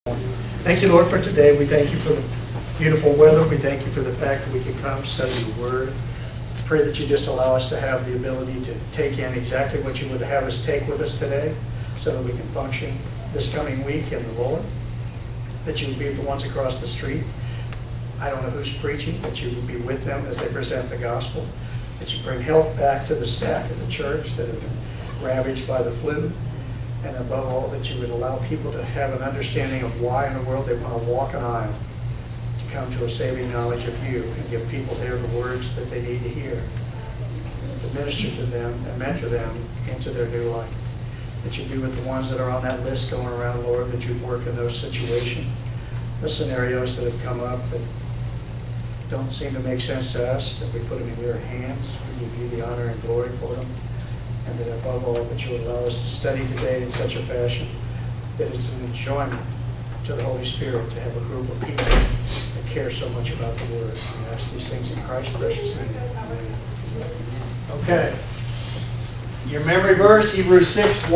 Thank you, Lord, for today. We thank you for the beautiful weather. We thank you for the fact that we can come study your word. Pray that you just allow us to have the ability to take in exactly what you would have us take with us today so that we can function this coming week in the Lord. That you would be with the ones across the street. I don't know who's preaching, but you would be with them as they present the gospel. That you bring health back to the staff of the church that have been ravaged by the flu. And above all, that you would allow people to have an understanding of why in the world they want to walk an aisle, to come to a saving knowledge of you and give people there the words that they need to hear, to minister to them and mentor them into their new life. That you be with the ones that are on that list going around, Lord, that you work in those situations, the scenarios that have come up that don't seem to make sense to us, that we put them in your hands. We give you the honor and glory for them. And that above all, that you would allow us to study today in such a fashion that it's an enjoyment to the Holy Spirit to have a group of people that care so much about the Word. We ask these things in Christ's precious name. Amen. Okay. Your memory verse, Hebrews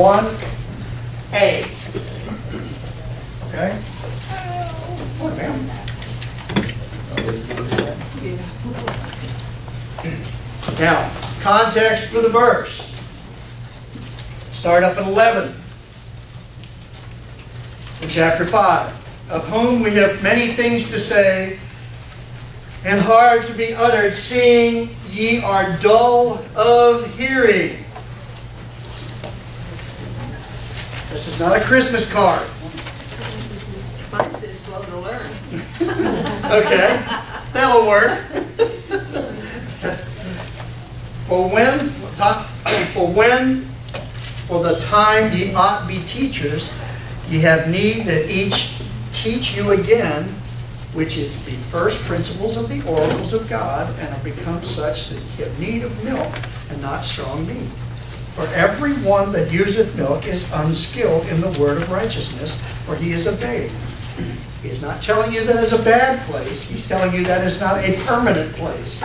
6:1a. Okay? What, ma'am? Now, context for the verse. Start up at 11 in chapter 5. Of whom we have many things to say and hard to be uttered, seeing ye are dull of hearing. This is not a Christmas card. Mine says slow to learn. Okay, that'll work. For the time ye ought be teachers, ye have need that each teach you again, which is to be first principles of the oracles of God, and have become such that ye have need of milk and not strong meat. For every one that useth milk is unskilled in the word of righteousness, for he is a babe. He is not telling you that is a bad place. He's telling you that is not a permanent place.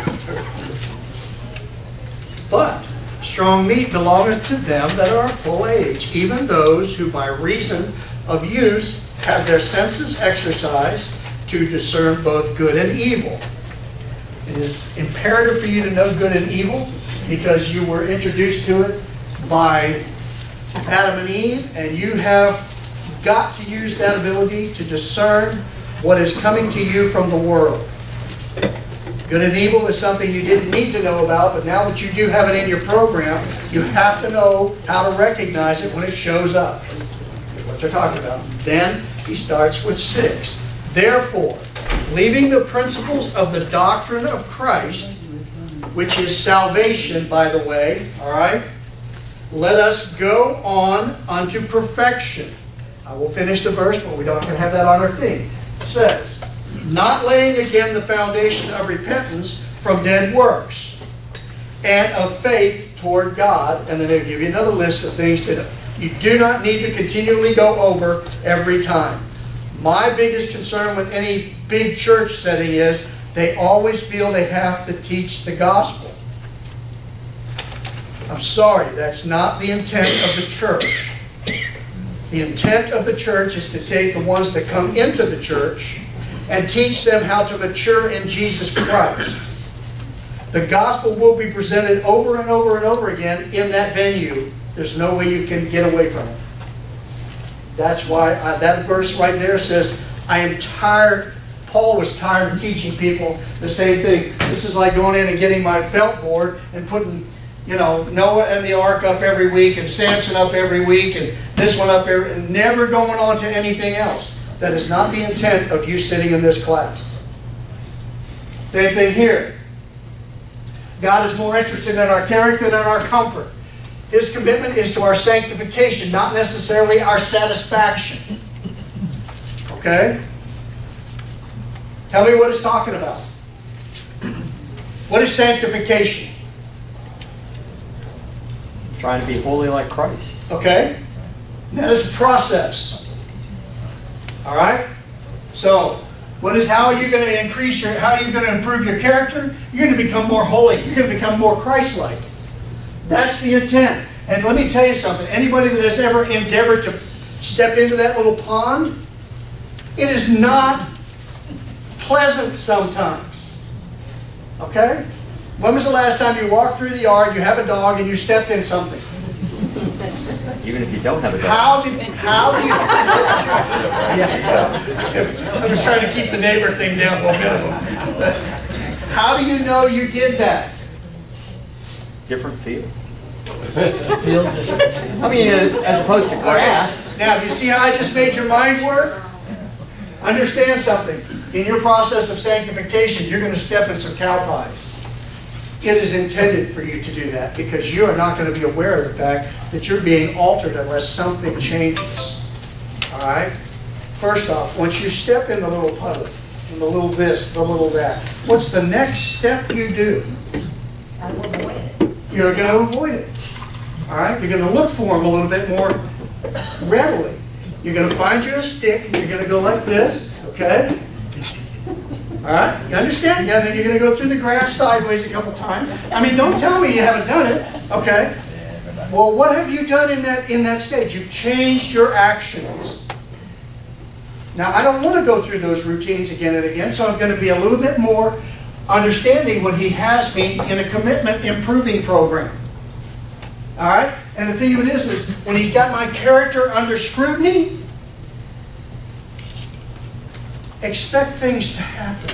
But strong meat belongeth to them that are of full age, even those who by reason of use have their senses exercised to discern both good and evil. It is imperative for you to know good and evil because you were introduced to it by Adam and Eve, and you have got to use that ability to discern what is coming to you from the world. Good and evil is something you didn't need to know about, but now that you do have it in your program, you have to know how to recognize it when it shows up. What they're talking about. Then he starts with 6. Therefore, leaving the principles of the doctrine of Christ, which is salvation, by the way, all right? Let us go on unto perfection. I will finish the verse, but we don't have that on our thing. It says, not laying again the foundation of repentance from dead works and of faith toward God. And then they'll give you another list of things that you do not need to continually go over every time. My biggest concern with any big church setting is they always feel they have to teach the gospel. I'm sorry, that's not the intent of the church. The intent of the church is to take the ones that come into the church and teach them how to mature in Jesus Christ. The gospel will be presented over and over and over again in that venue. There's no way you can get away from it. That's why that verse right there says, I am tired. Paul was tired of teaching people the same thing. This is like going in and getting my felt board and putting, you know, Noah and the ark up every week and Samson up every week and this one up every, and never going on to anything else. That is not the intent of you sitting in this class. Same thing here. God is more interested in our character than our comfort. His commitment is to our sanctification, not necessarily our satisfaction. Okay? Tell me what it's talking about. What is sanctification? Trying to be holy like Christ. Okay? That is a process. All right? So, how are you going to increase how are you going to improve your character? You're going to become more holy. You're going to become more Christ-like. That's the intent. And let me tell you something. Anybody that has ever endeavored to step into that little pond, It is not pleasant sometimes. Okay? When was the last time you walked through the yard, you have a dog, and you stepped in something? Even if you don't have a dog. How do you... I'm just trying to keep the neighbor thing down to a minimum. How do you know you did that? Different feel. I mean, as opposed to grass. Okay. Now, do you see how I just made your mind work? Understand something. In your process of sanctification, you're going to step in some cow pies. It is intended for you to do that because you are not going to be aware of the fact that you're being altered unless something changes. All right? First off, once you step in the little puddle, in the little this, the little that, what's the next step you do? I will avoid it. You're going to avoid it. All right? You're going to look for them a little bit more readily. You're going to find you a stick, and you're going to go like this, okay? All right? You understand? Yeah, then you're going to go through the grass sideways a couple times. I mean, don't tell me you haven't done it, okay? Well, what have you done in that stage? You've changed your actions. Now, I don't want to go through those routines again and again, so I'm going to be a little bit more understanding when he has me in a commitment improving program. All right? And the thing of it is when he's got my character under scrutiny, expect things to happen.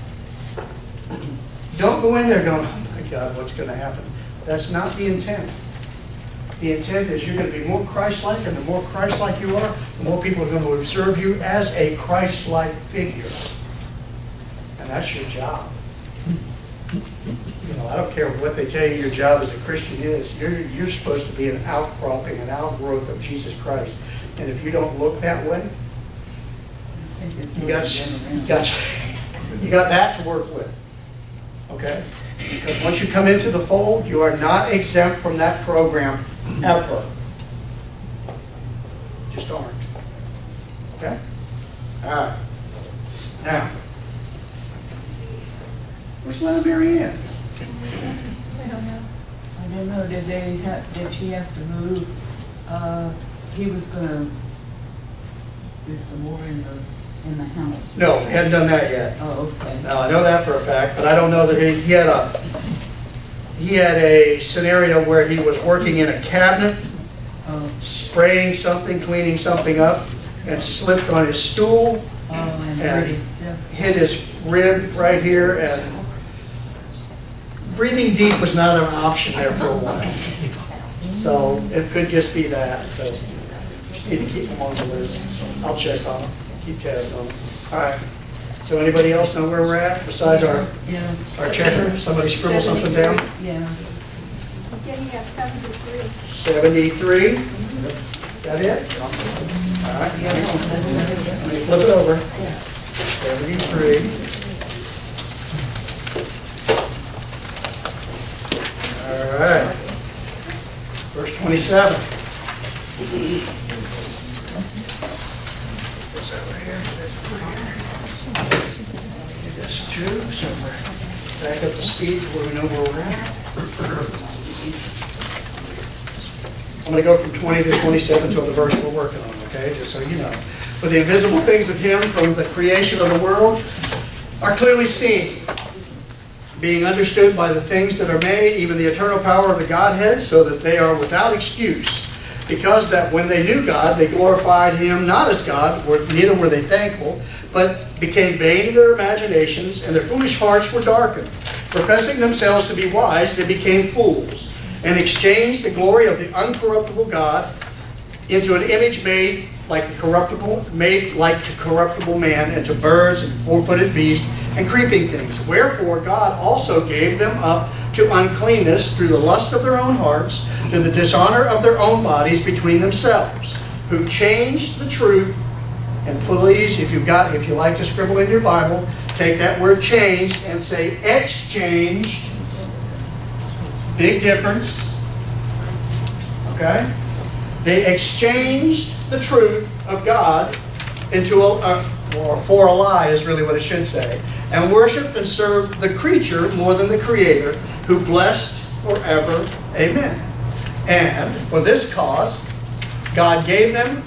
Don't go in there going, oh my God, what's going to happen? That's not the intent. The intent is you're going to be more Christ-like, and the more Christ-like you are, the more people are going to observe you as a Christ-like figure. And that's your job. You know, I don't care what they tell you your job as a Christian is. You're supposed to be an outcropping, an outgrowth of Jesus Christ. And if you don't look that way, you got that to work with. Okay? Because once you come into the fold, you are not exempt from that program ever. Just aren't. Okay? All right. Now, where's Lena Mary Ann? I don't know. Did she have to move? He was gonna do some more in the house. No, they hadn't done that yet. Oh, okay. Now, I know that for a fact, but I don't know that he had a scenario where he was working in a cabinet, spraying something, cleaning something up, and slipped on his stool and hit his rib right here, and breathing deep was not an option there for a while. So it could just be that. So just need to keep him on the list. I'll check on him. Keep tabs on them. All right. So anybody else know where we're at besides our checker? Somebody scribble something down? Yeah. Again, you have 73. 73? Is that it? All right. Let me flip it over. 73. All right. Verse 27. Is that right here? Get this too, somewhere. Back up to speed where we know where we're at. I'm going to go from 20 to 27 to the verse we're working on, okay? Just so you know. For the invisible things of Him from the creation of the world are clearly seen, being understood by the things that are made, even the eternal power of the Godhead, so that they are without excuse. Because that when they knew God, they glorified Him not as God, neither were they thankful, but became vain in their imaginations, and their foolish hearts were darkened. Professing themselves to be wise, they became fools, and exchanged the glory of the uncorruptible God into an image made like to corruptible man, and to birds and four-footed beasts and creeping things. Wherefore God also gave them up to uncleanness through the lust of their own hearts, to the dishonor of their own bodies between themselves, who changed the truth. And please, if you like to scribble in your Bible, take that word changed and say exchanged. Big difference. Okay? They exchanged the truth of God into for a lie is really what it should say, and worshiped and served the creature more than the Creator, who blessed forever. Amen. And for this cause, God gave them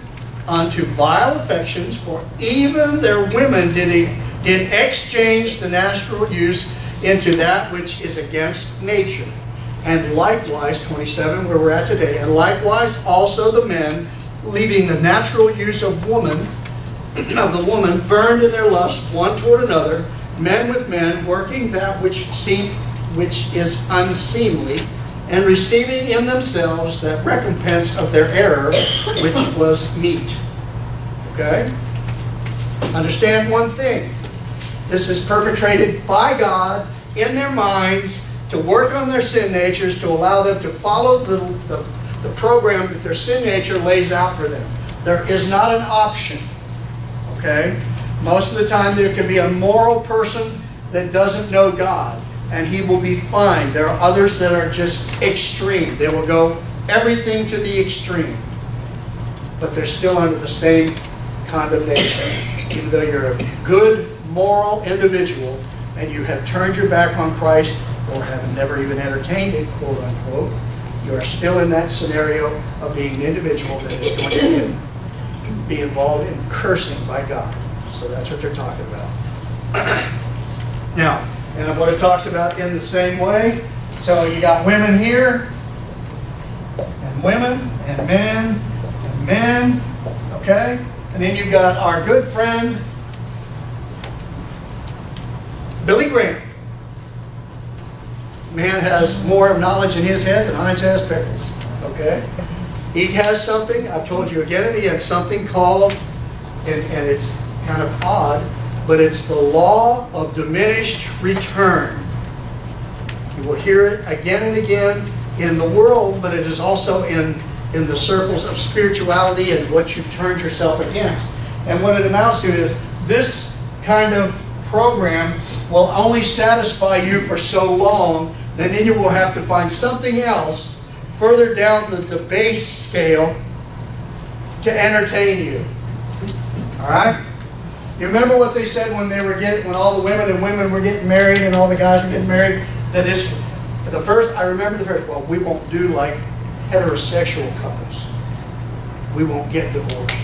unto vile affections, for even their women did exchange the natural use into that which is against nature. And likewise, 27, where we're at today, and likewise also the men, leaving the natural use of the woman, burned in their lust one toward another, men with men, working that which is unseemly, and receiving in themselves that recompense of their error, which was meat. Okay? Understand one thing. This is perpetrated by God in their minds to work on their sin natures, to allow them to follow the program that their sin nature lays out for them. There is not an option. Okay? Most of the time there can be a moral person that doesn't know God, and he will be fine. There are others that are just extreme. They will go everything to the extreme. But they're still under the same condemnation. Even though you're a good, moral individual, and you have turned your back on Christ, or have never even entertained it, quote unquote, you are still in that scenario of being an individual that is going to be involved in cursing by God. So that's what they're talking about. Now, and what it talks about in the same way, so you got women here, and women, and men, okay? And then you've got our good friend, Billy Graham. Man has more knowledge in his head than Heinz has pickles, okay? He has something, I've told you again and again, something called, and it's kind of odd, but it's the law of diminished return. You will hear it again and again in the world, but it is also in the circles of spirituality and what you've turned yourself against. And what it amounts to is this kind of program will only satisfy you for so long, then you will have to find something else further down the base scale to entertain you. All right? You remember what they said when when all the women were getting married and all the guys were getting married? That is, I remember the first, well, we won't do like heterosexual couples. We won't get divorced.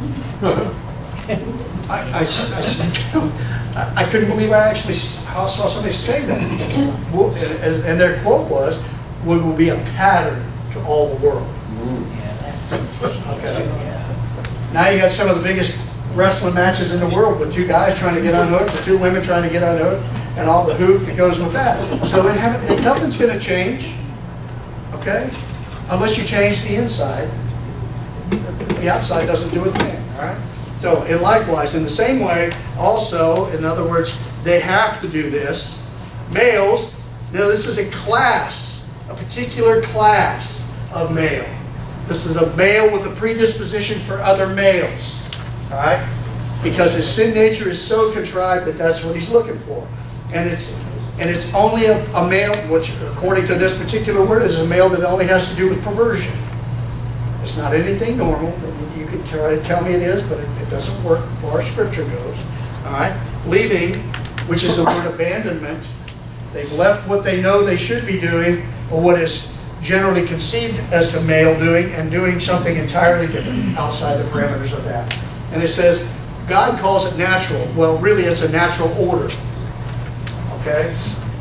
I couldn't believe I actually saw somebody say that. And their quote was, "We will be a pattern to all the world." Okay. Now you got some of the biggest wrestling matches in the world with two guys trying to get unhooked, or two women trying to get unhooked, and all the hoop that goes with that. So nothing's going to change, okay? Unless you change the inside. The outside doesn't do a thing, all right? So, and likewise, in the same way, also, in other words, they have to do this. Males, now this is a class, a particular class of male. This is a male with a predisposition for other males, all right? Because his sin nature is so contrived that that's what he's looking for. And it's only a male, which according to this particular word is a male that only has to do with perversion. It's not anything normal. You can try to tell me it is, but it doesn't work as far as Scripture goes. All right? Leaving, which is the word abandonment. They've left what they know they should be doing, or what is generally conceived as the male doing, and doing something entirely different outside the parameters of that. And it says, God calls it natural. Well, really it's a natural order. Okay?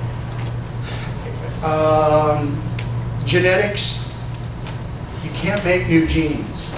Genetics. You can't make new genes.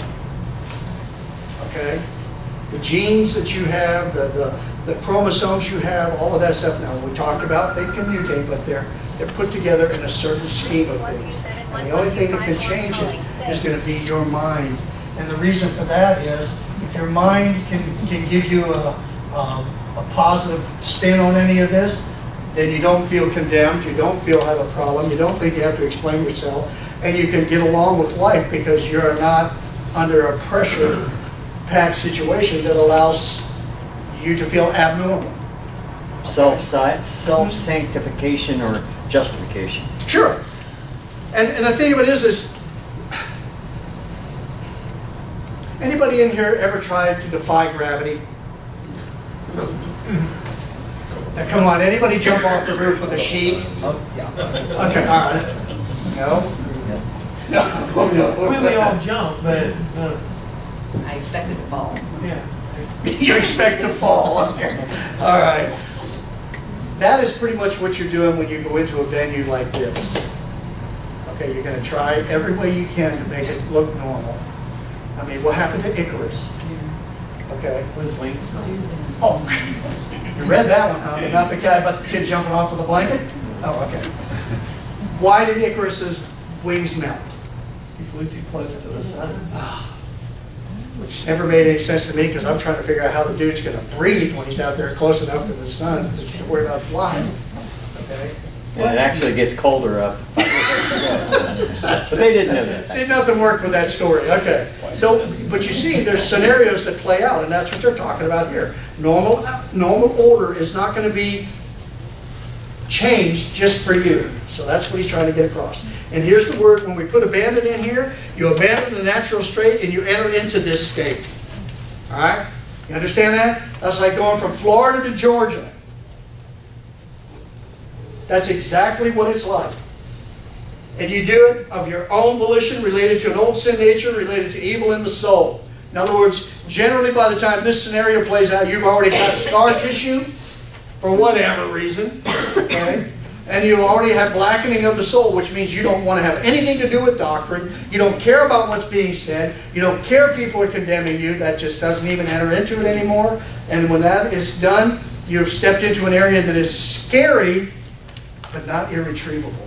Okay? The genes that you have, the chromosomes you have, all of that stuff. Now, we talked about they can mutate, but they're put together in a certain scheme of things. And the only thing that can change it is going to be your mind. And the reason for that is, if your mind can give you a positive spin on any of this, then you don't feel condemned, you don't feel have a problem, you don't think you have to explain yourself, and you can get along with life because you're not under a pressure-packed situation that allows you to feel abnormal. Self-sanctification or justification. Sure. And the thing of it is anybody in here ever tried to defy gravity? Now, come on, anybody jump off the roof with a sheet? Oh, yeah. Okay, all right. No? No. We all jump, but I expect it to fall. Yeah. You expect to fall. Okay. All right. That is pretty much what you're doing when you go into a venue like this. Okay, you're going to try every way you can to make it look normal. I mean, what happened to Icarus? Okay. Was wings? Oh, you read that one, huh? Not the guy about the kid jumping off of the blanket? Oh, okay. Why did Icarus's wings melt? He flew too close to the sun. Which never made any sense to me because I'm trying to figure out how the dude's going to breathe when he's out there close enough to the sun to worry about flying. Okay. And it actually gets colder up. But they didn't know that. See, nothing worked with that story. Okay. So, but you see, there's scenarios that play out, and that's what they're talking about here. Normal order is not going to be changed just for you. So that's what he's trying to get across. And here's the word, when we put abandon in here, you abandon the natural state and you enter into this state. All right? You understand that? That's like going from Florida to Georgia. That's exactly what it's like. And you do it of your own volition, related to an old sin nature, related to evil in the soul. In other words, generally by the time this scenario plays out, you've already got scar tissue for whatever reason. Okay? And you already have blackening of the soul, which means you don't want to have anything to do with doctrine. You don't care about what's being said. You don't care people are condemning you. That just doesn't even enter into it anymore. And when that is done, you've stepped into an area that is scary, but not irretrievable.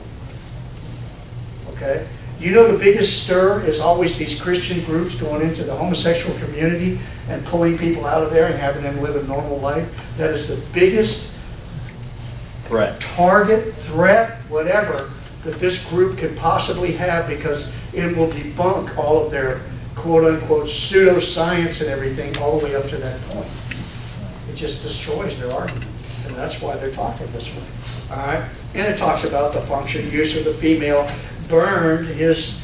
Okay? You know the biggest stir is always these Christian groups going into the homosexual community and pulling people out of there and having them live a normal life. That is the biggest target, threat, whatever, that this group can possibly have, because it will debunk all of their quote-unquote pseudoscience and everything all the way up to that point. It just destroys their argument. And that's why they're talking this way. All right? And it talks about the function, use of the female burned is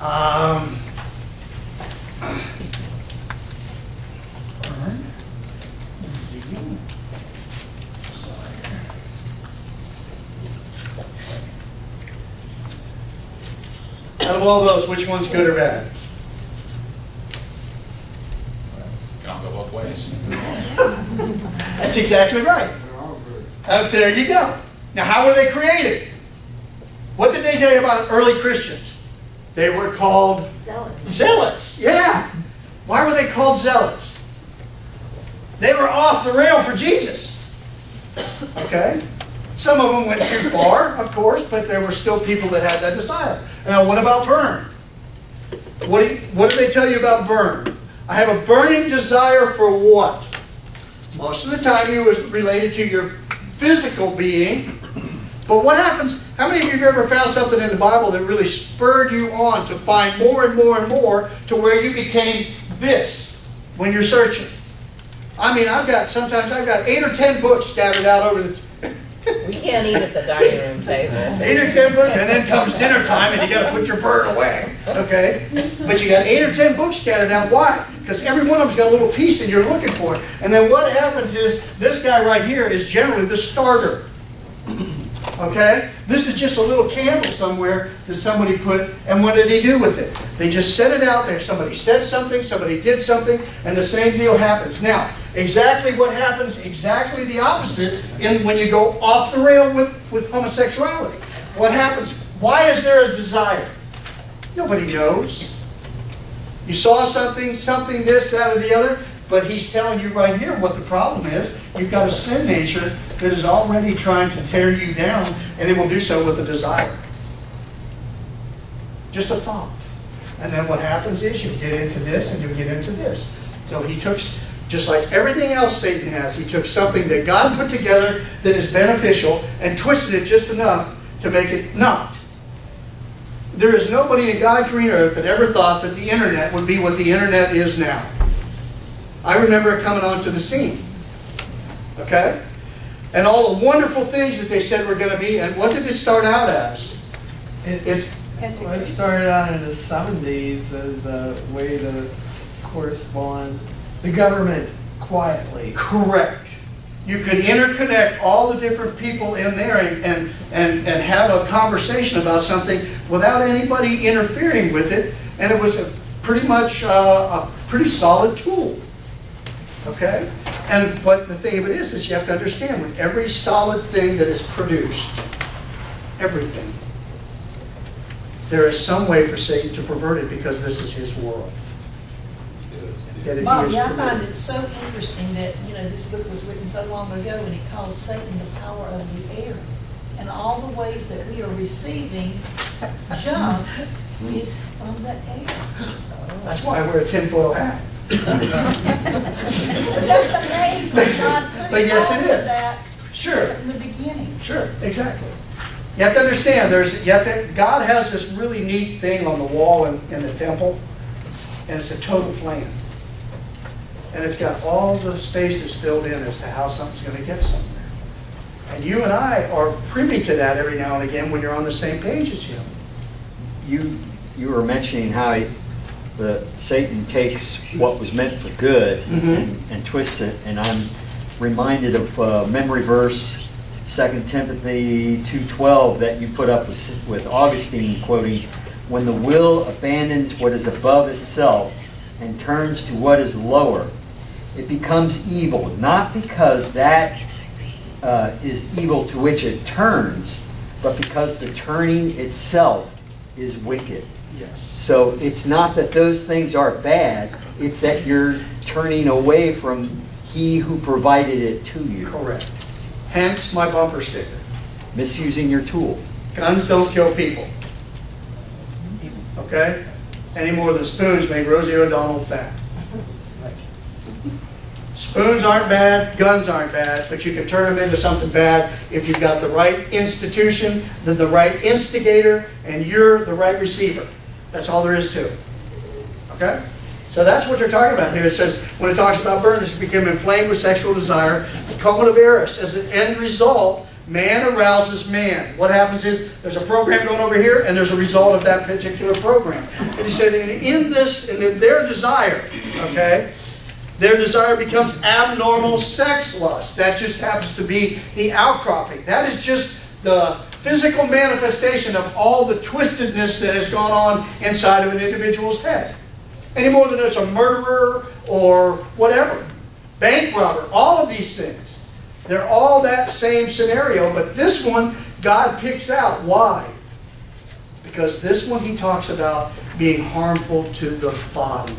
out of all those, which one's good or bad? Can all go both ways. That's exactly right. There you go. Now, how were they created? What did they say about early Christians? They were called Zealots. zealots. Yeah. Why were they called zealots? They were off the rail for Jesus. Okay? Some of them went too far, of course, but there were still people that had that desire. Now, what about burn? What did they tell you about burn? I have a burning desire for what? Most of the time it was related to your physical being. But what happens? How many of you have ever found something in the Bible that really spurred you on to find more and more and more to where you became this when you're searching? I mean, sometimes I've got 8 or 10 books scattered out over the... We can't eat at the dining room table. 8 or 10 books, and then comes dinner time and you got to put your burn away. Okay? But you got 8 or 10 books scattered out. Why? Because every one of them's got a little piece that you're looking for. And then what happens is, this guy right here is generally the starter. Okay? This is just a little candle somewhere that somebody put, and what did he do with it? They just set it out there. Somebody said something, somebody did something, and the same deal happens. Now, exactly what happens, exactly the opposite when you go off the rail with homosexuality. What happens? Why is there a desire? Nobody knows. You saw something, this, that, or the other, but he's telling you right here what the problem is. You've got a sin nature that is already trying to tear you down, and it will do so with a desire. Just a thought. And then what happens is you get into this and you get into this. So he took, just like everything else Satan has, he took something that God put together that is beneficial and twisted it just enough to make it not. There is nobody in God's green earth that ever thought that the internet would be what the internet is now. I remember it coming onto the scene. Okay? And all the wonderful things that they said were going to be, and what did it start out as? It started out in the 70s as a way to correspond the government quietly. Correct. You could interconnect all the different people in there and have a conversation about something without anybody interfering with it. And it was pretty much pretty solid tool. Okay? But the thing of it is you have to understand, with every solid thing that is produced, everything, there is some way for Satan to pervert it because this is his world. That it Bob, is yeah, I find perverted. it so interesting that, this book was written so long ago and it calls Satan the power of the air. And all the ways that we are receiving junk is from the air. That's why I wear a tinfoil hat. But that's amazing, God put But yes, all it of is. that Sure. in the beginning. Sure, exactly. You have to understand, God has this really neat thing on the wall in the temple, and it's a total plan. And it's got all the spaces filled in as to how something's going to get somewhere. And you and I are privy to that every now and again when you're on the same page as him. You were mentioning how Satan takes what was meant for good and twists it, and I'm reminded of memory verse 2 Timothy 2:12 that you put up with Augustine quoting, "When the will abandons what is above itself and turns to what is lower, it becomes evil, not because that is evil to which it turns, but because the turning itself is wicked." Yes. So it's not that those things are bad, it's that you're turning away from he who provided it to you. Correct. Hence my bumper sticker. Misusing your tool. Guns don't kill people. Okay? Any more than spoons make Rosie O'Donnell fat. Spoons aren't bad, guns aren't bad, but you can turn them into something bad if you've got the right institution, the right instigator, and you're the right receiver. That's all there is to it. Okay? So that's what they're talking about here. It says, when it talks about burners, you become inflamed with sexual desire, the culmin of Eris. As an end result, man arouses man. What happens is, there's a program going over here, and there's a result of that particular program. And he said, in their desire, okay, their desire becomes abnormal sex lust. That just happens to be the outcropping. That is just the physical manifestation of all the twistedness that has gone on inside of an individual's head. Any more than it's a murderer or whatever. Bank robber, all of these things. They're all that same scenario, but this one God picks out. Why? Because this one he talks about being harmful to the body.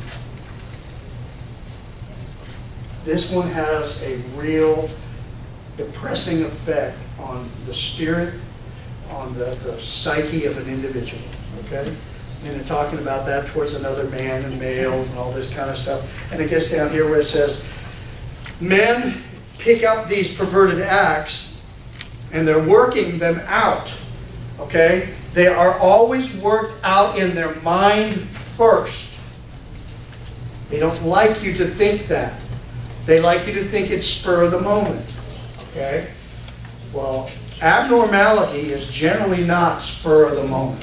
This one has a real depressing effect on the spirit, on the psyche of an individual. Okay? And they're talking about that towards another man and male and all this kind of stuff. And it gets down here where it says, men pick up these perverted acts and they're working them out. Okay? They are always worked out in their mind first. They don't like you to think that. They like you to think it's spur of the moment. Okay? Well, abnormality is generally not spur of the moment.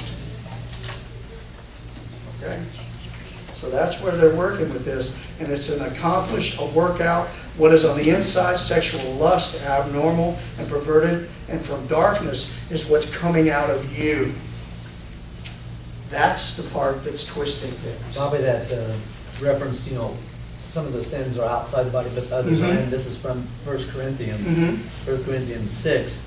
Okay? So that's where they're working with this. And it's a workout. What is on the inside, sexual lust, abnormal and perverted, and from darkness is what's coming out of you. That's the part that's twisting things. Probably that reference, some of the sins are outside the body, but others are in. This is from 1 Corinthians, 1 Corinthians 6,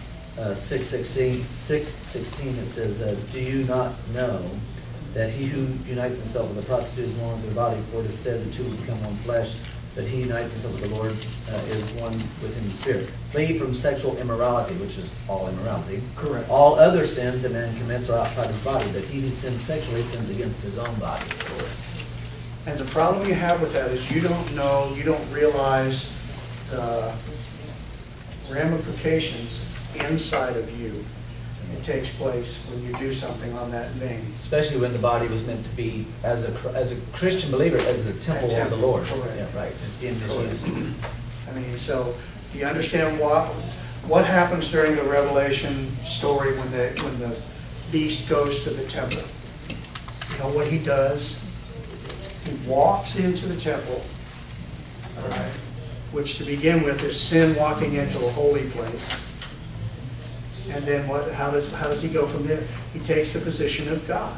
6:16. It says, "Do you not know that he who unites himself with a prostitute is one with their body? For it is said, the two will become one flesh. That he unites himself with the Lord is one with him in spirit. Flee from sexual immorality," which is all immorality. Correct. "All other sins a man commits are outside his body, but he who sins sexually sins against his own body." And the problem you have with that is you don't know, you don't realize the ramifications inside of you. It takes place when you do something on that vein. Especially when the body was meant to be, as a Christian believer, as the temple of the Lord. Correct. Yeah, right. It's being misused. I mean, so do you understand what happens during the Revelation story when the beast goes to the temple? You know what he does? He walks into the temple, all right, which to begin with is sin walking into a holy place. And then how does he go from there? He takes the position of God.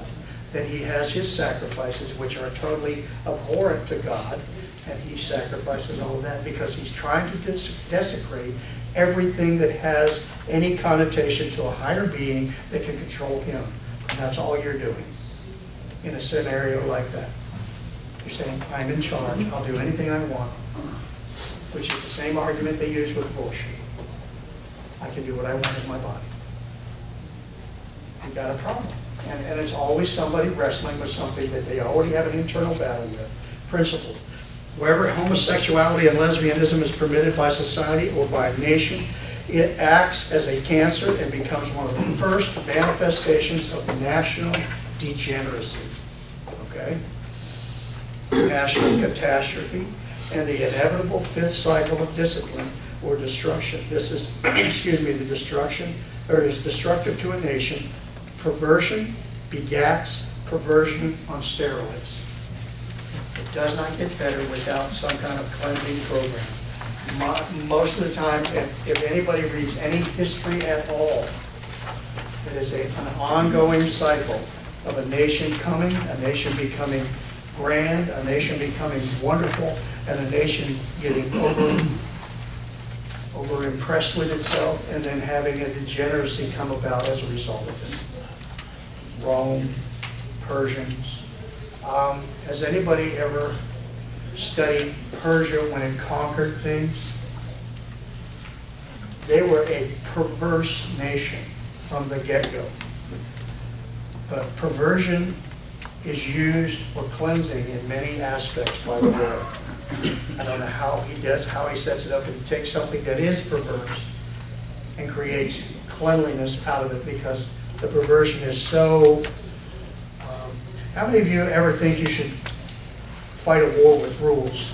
that he has his sacrifices, which are totally abhorrent to God, and he sacrifices all of that because he's trying to desecrate everything that has any connotation to a higher being that can control him. And that's all you're doing in a scenario like that. You're saying, I'm in charge, I'll do anything I want, which is the same argument they use with abortion. I can do what I want with my body. You've got a problem. And it's always somebody wrestling with something that they already have an internal battle with. Principle. Wherever homosexuality and lesbianism is permitted by society or by a nation, it acts as a cancer and becomes one of the first manifestations of national degeneracy. Okay? National catastrophe and the inevitable fifth cycle of discipline or destruction. This is, excuse me, the destruction, or is destructive to a nation. Perversion begats perversion on steroids. It does not get better without some kind of cleansing program. Most of the time, if anybody reads any history at all, it is an ongoing cycle of a nation coming, a nation becoming grand, a nation becoming wonderful, and a nation getting over impressed with itself, and then having a degeneracy come about as a result of it. Rome, Persians. Has anybody ever studied Persia when it conquered things? They were a perverse nation from the get-go. But perversion is used for cleansing in many aspects by the Lord. I don't know how he does, how he sets it up, and he takes something that is perverse and creates cleanliness out of it, because the perversion is so... how many of you ever think you should fight a war with rules?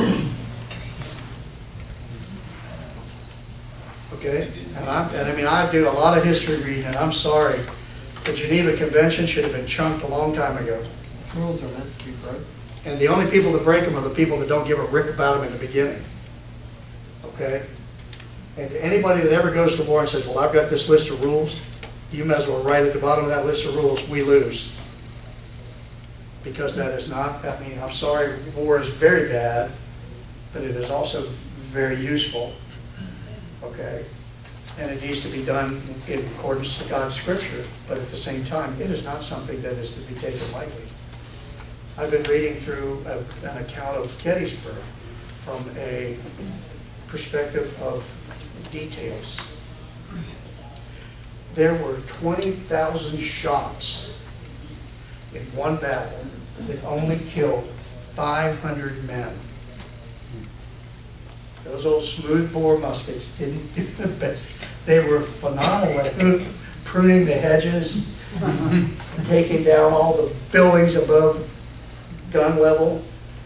Okay? And I mean, I do a lot of history reading, and I'm sorry. The Geneva Convention should have been chunked a long time ago. Rules are meant to be broken. And the only people that break them are the people that don't give a rip about them in the beginning. Okay? And anybody that ever goes to war and says, well, I've got this list of rules, you might as well write at the bottom of that list of rules, we lose. Because that is not, I mean, I'm sorry, war is very bad, but it is also very useful. Okay? And it needs to be done in accordance to God's scripture, but at the same time, it is not something that is to be taken lightly. I've been reading through an account of Gettysburg from a perspective of details. There were 20,000 shots in one battle that only killed 500 men. Those old smoothbore muskets didn't do the best. They were phenomenal at pruning the hedges, taking down all the buildings above gun level.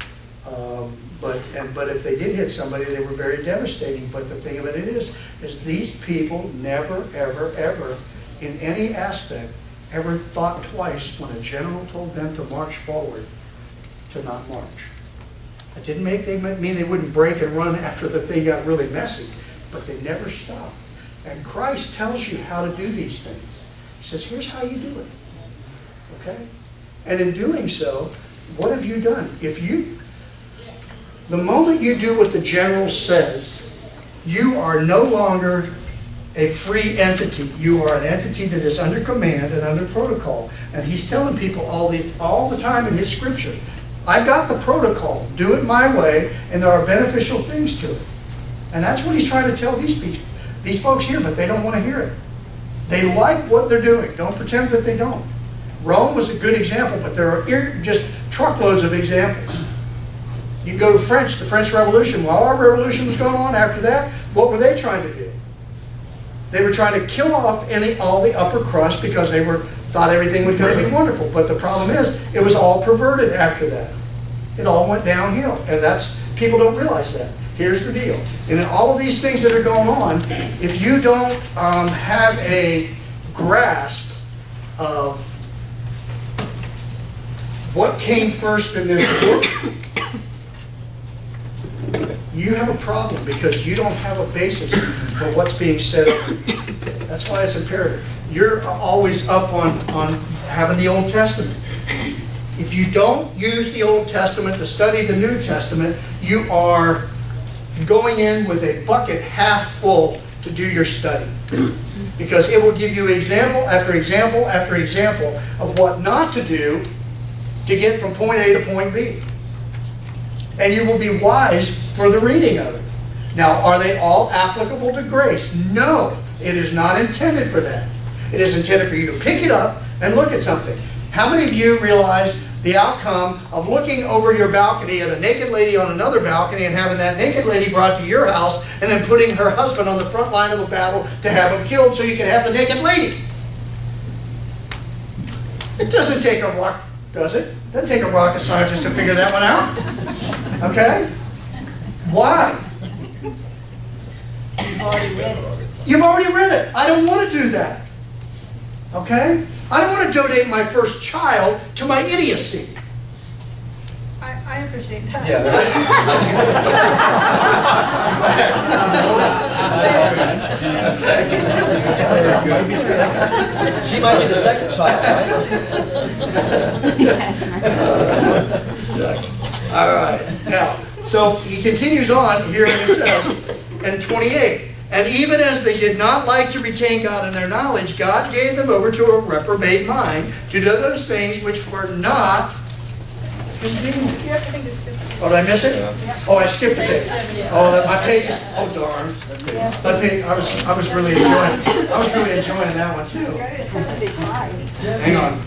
But if they did hit somebody, they were very devastating. But the thing of it is these people never, ever, ever, in any aspect, ever thought twice when a general told them to march forward to not march. It didn't mean they wouldn't break and run after the thing got really messy, but they never stopped. And Christ tells you how to do these things. He says, here's how you do it. Okay? And in doing so, what have you done? The moment you do what the general says, you are no longer a free entity. You are an entity that is under command and under protocol. And he's telling people all the time in his scripture, I've got the protocol. Do it my way, and there are beneficial things to it. And that's what he's trying to tell these people, these folks here, but they don't want to hear it. They like what they're doing. Don't pretend that they don't. Rome was a good example, but there are just truckloads of examples. You go to the French Revolution. While our revolution was going on after that, what were they trying to do? They were trying to kill off all the upper crust because they thought everything was going to be wonderful. But the problem is, it was all perverted after that. It all went downhill, and people don't realize that. Here's the deal. And in all of these things that are going on, if you don't have a grasp of what came first in this book, you have a problem because you don't have a basis for what's being said. That's why it's imperative. You're always up on having the Old Testament. If you don't use the Old Testament to study the New Testament, you are going in with a bucket half full to do your study. Because it will give you example after example after example of what not to do to get from point A to point B. And you will be wise for the reading of it. Now, are they all applicable to grace? No, it is not intended for that. It is intended for you to pick it up and look at something. How many of you realize the outcome of looking over your balcony at a naked lady on another balcony and having that naked lady brought to your house and then putting her husband on the front line of a battle to have him killed so you can have the naked lady? It doesn't take a rock, does it? It doesn't take a rocket scientist to figure that one out. Okay? Why? You've already read it. You've already read it. I don't want to do that. Okay? I don't want to donate my first child to my idiocy. I appreciate that. She might be the second child, right? All right. Now, so he continues on here and it says in 28, and even as they did not like to retain God in their knowledge, God gave them over to a reprobate mind to do those things which were not convenient. I think it's good. Oh, did I miss it? Oh, I skipped a page. Oh, my page is, oh darn. My page, I was really enjoying that one too. Hang on.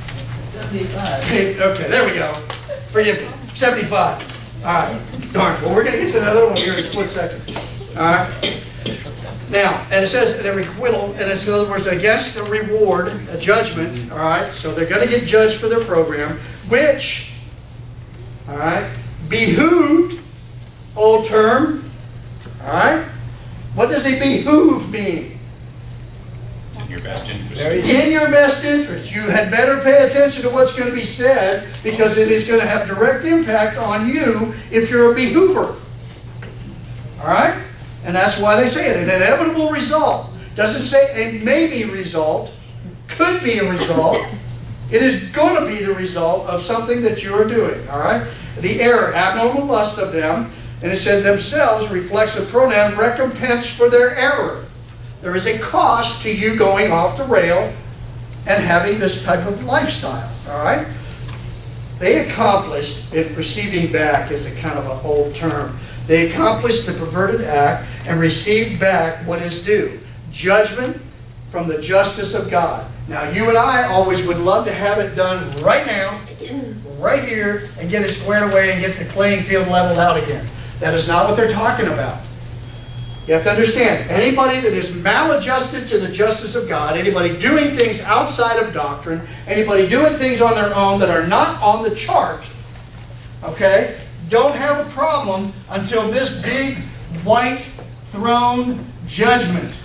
75. Okay, there we go. Forgive me. 75. All right. Darn. Well, we're going to get to another one here in a split second. All right. Now, and it says the requital, and it's in other words, against a reward, a judgment. All right. So they're going to get judged for their program, which, all right, behooved, old term. All right. What does a behoove mean? It's in your best interest. In your best interest. You had better pay attention to what's going to be said because it is going to have direct impact on you if you're a behoover. All right? And that's why they say it. An inevitable result. Doesn't say a maybe result. Could be a result. It is going to be the result of something that you're doing. All right? The error, abnormal lust of them, and it said themselves reflects the pronoun recompense for their error. There is a cost to you going off the rail and having this type of lifestyle. All right? They accomplished, receiving back is a kind of an old term. They accomplished the perverted act and received back what is due. Judgment from the justice of God. Now, you and I always would love to have it done right now, right here, and get it squared away and get the playing field leveled out again. That is not what they're talking about. You have to understand, anybody that is maladjusted to the justice of God, anybody doing things outside of doctrine, anybody doing things on their own that are not on the chart, okay, don't have a problem until this big white throne judgment.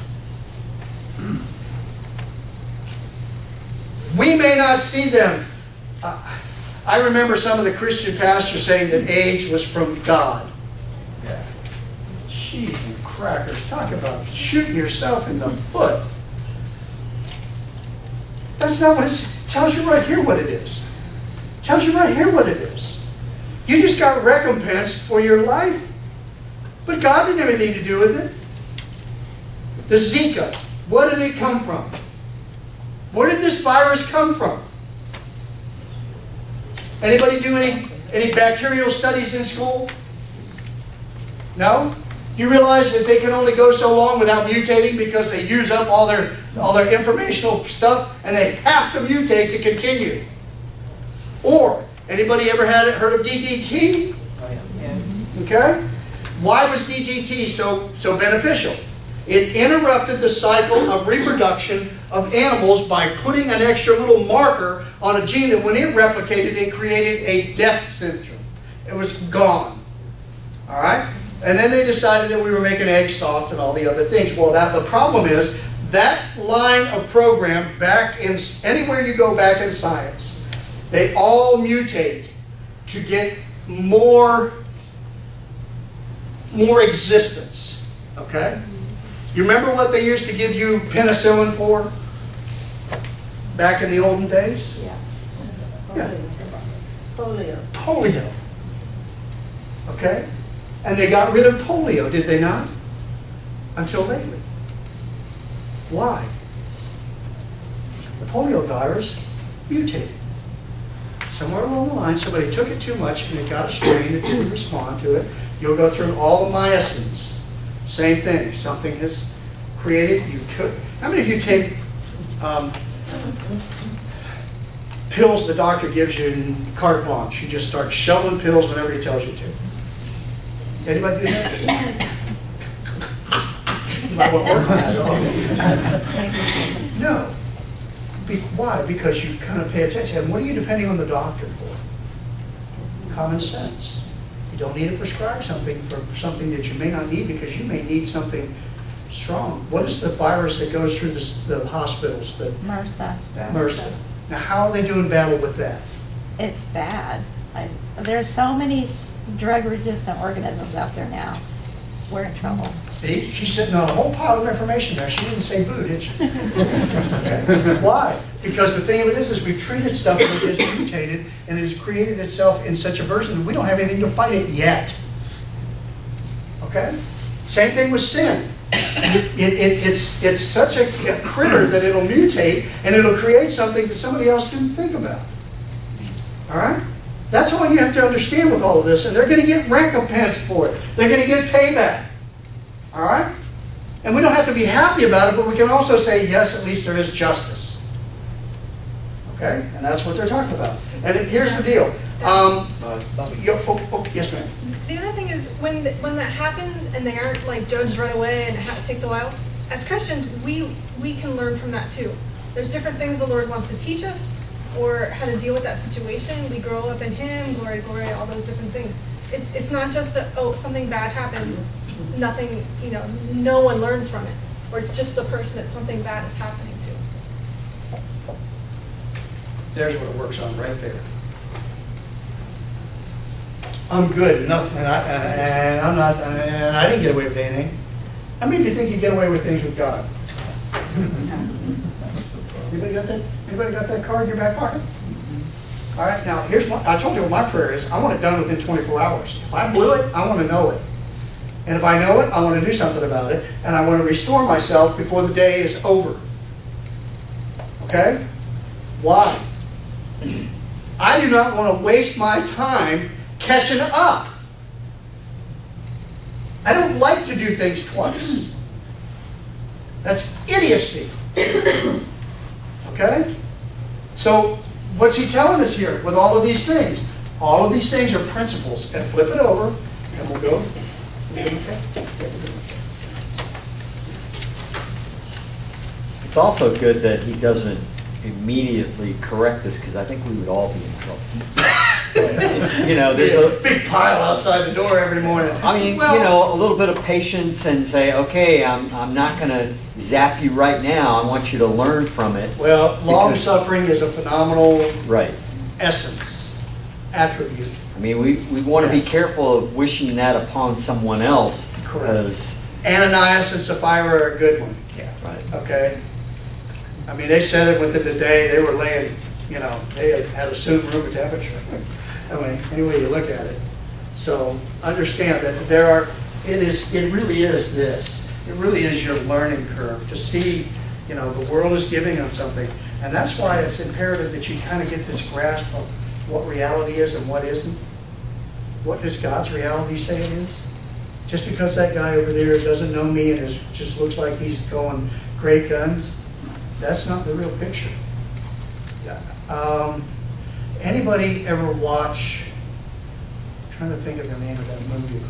We may not see them. I remember some of the Christian pastors saying that age was from God. Cheese and crackers. Talk about shooting yourself in the foot. That's not what it tells you right here what it is. It tells you right here what it is. You just got recompense for your life. But God didn't have anything to do with it. The Zika, what did it come from? Where did this virus come from? Anybody do any bacterial studies in school? No? You realize that they can only go so long without mutating because they use up all their informational stuff and they have to mutate to continue. Or, anybody ever heard of DDT? Oh, yeah. Okay? Why was DDT so beneficial? It interrupted the cycle of reproduction of animals by putting an extra little marker on a gene that when it replicated, it created a death syndrome. It was gone. All right? And then they decided that we were making eggs soft and all the other things. Well, the problem is that line of program back in anywhere you go back in science, they all mutate to get more existence. Okay? You remember what they used to give you penicillin for back in the olden days? Yeah. Yeah. Polio. Polio. Okay? And they got rid of polio, did they not? Until lately. Why? The polio virus mutated. Somewhere along the line, somebody took it too much and it got a strain that didn't respond to it. You'll go through all the mycins. Same thing. Something has created. You took. How many of you take pills the doctor gives you in carte blanche? You just start shoveling pills whenever he tells you to. Anybody do that? You might want to work on that. No. Why? Because you kind of pay attention. And what are you depending on the doctor for? Common sense. You don't need to prescribe something for something that you may not need because you may need something strong. What is the virus that goes through the hospitals? MRSA. MRSA. Now, how are they doing battle with that? It's bad. There's so many drug-resistant organisms out there now. We're in trouble. See, she's sitting on a whole pile of information there. She didn't say boo, did she? Okay. Why? Because the thing of it is we've treated stuff that has mutated and it has created itself in such a version that we don't have anything to fight it yet. Okay? Same thing with sin. It's such a critter that it'll mutate and it'll create something that somebody else didn't think about. All right? That's all you have to understand with all of this, and they're going to get recompense for it. They're going to get payback. All right? And we don't have to be happy about it, but we can also say, yes, at least there is justice. Okay? And that's what they're talking about. And here's the deal. Yes, ma'am. The other thing is when that happens and they aren't like judged right away and it takes a while, as Christians, we can learn from that too. There's different things the Lord wants to teach us or how to deal with that situation. We grow up in Him, glory, glory, all those different things. It's not just something bad happened, nothing, no one learns from it. Or it's just the person that something bad is happening to. There's what it works on right there. I'm good, nothing, and I didn't get away with anything. How many of you think you get away with things with God? Anybody got that? Anybody got that card in your back pocket? All right, now here's I told you what my prayer is. I want it done within 24 hours. If I blew it, I want to know it. And if I know it, I want to do something about it. And I want to restore myself before the day is over. Okay? Why? I do not want to waste my time catching up. I don't like to do things twice. That's idiocy. Okay? So, what's he telling us here with all of these things? All of these things are principles. And flip it over, and we'll go. It's also good that he doesn't immediately correct us, because I think we would all be in trouble. There's a big pile outside the door every morning. I mean, a little bit of patience and say, okay, I'm not going to zap you right now. I want you to learn from it. Well, long suffering is a phenomenal essence, attribute. I mean, we want to be careful of wishing that upon someone else. Correct. Ananias and Sapphira are a good one. Yeah. Right. Okay. I mean, they said it within the day. They were laying, they had assumed room temperature. I mean, any way you look at it. So understand that it really is this. It really is your learning curve to see, the world is giving them something. And that's why it's imperative that you kind of get this grasp of what reality is and what isn't. What does God's reality say it is? Just because that guy over there doesn't know me and just looks like he's going great guns, that's not the real picture. Anybody ever watch, I'm trying to think of the name of that movie.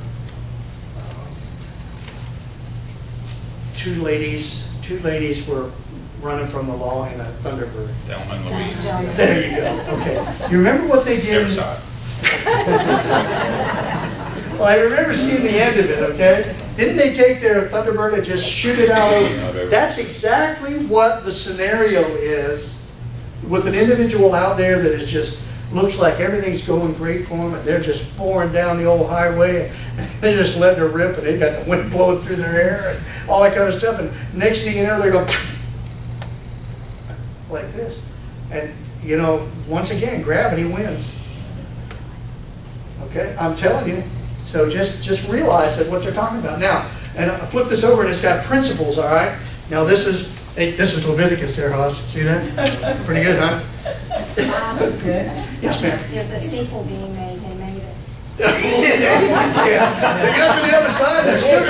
Two ladies were running from the law in a Thunderbird. Thelma and Louise. There you go. Okay. You remember what they did? Never saw it. Well, I remember seeing the end of it, okay? Didn't they take their Thunderbird and just shoot it out over? That's exactly what the scenario is with an individual out there that is just looks like everything's going great for them, and they're just pouring down the old highway, and they're just letting her rip, and they got the wind blowing through their hair, and all that kind of stuff, and next thing you know, they're going like this. And, once again, gravity wins. Okay, I'm telling you. So just realize that what they're talking about. Now, and I flip this over and it's got principles, all right? Now this is Leviticus there, Hoss. See that? Pretty good, huh? Yes, ma'am. There's a sequel being made, they made it. Yeah, they got to the other side, they're still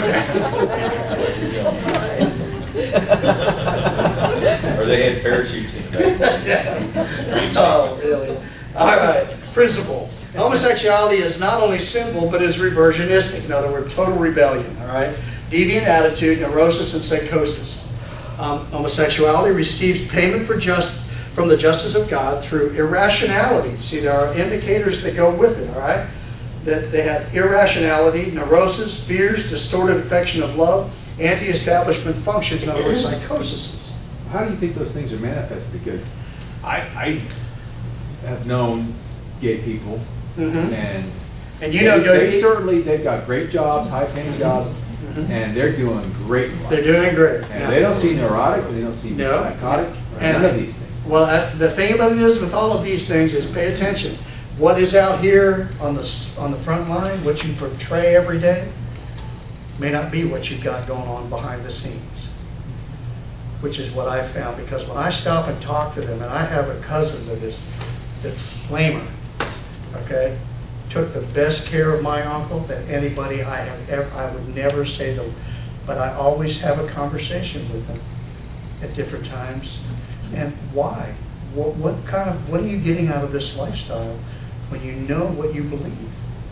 going, okay. Or they had parachutes in the back. Yeah. Oh, really? All right, principle. Homosexuality is not only sinful, but is reversionistic. In other words, total rebellion, all right? Deviant attitude, neurosis, and psychosis. Homosexuality receives payment from the justice of God through irrationality. See, there are indicators that go with it, all right? That they have irrationality, neurosis, fears, distorted affection of love, anti-establishment functions, in other words, psychosis. How do you think those things are manifested? Because I have known gay people, and you know, they've got great jobs, high-paying jobs, and they're doing great. They're doing great. And they don't seem neurotic, or they don't seem psychotic, or none of these things. Well, the thing about it is, with all of these things, is pay attention. What is out here on the front line, what you portray every day, may not be what you've got going on behind the scenes. Which is what I found, because when I stop and talk to them, and I have a cousin that is the flamer, okay, took the best care of my uncle that anybody I would never say them, but I always have a conversation with them at different times. And why? What are you getting out of this lifestyle when you know what you believe?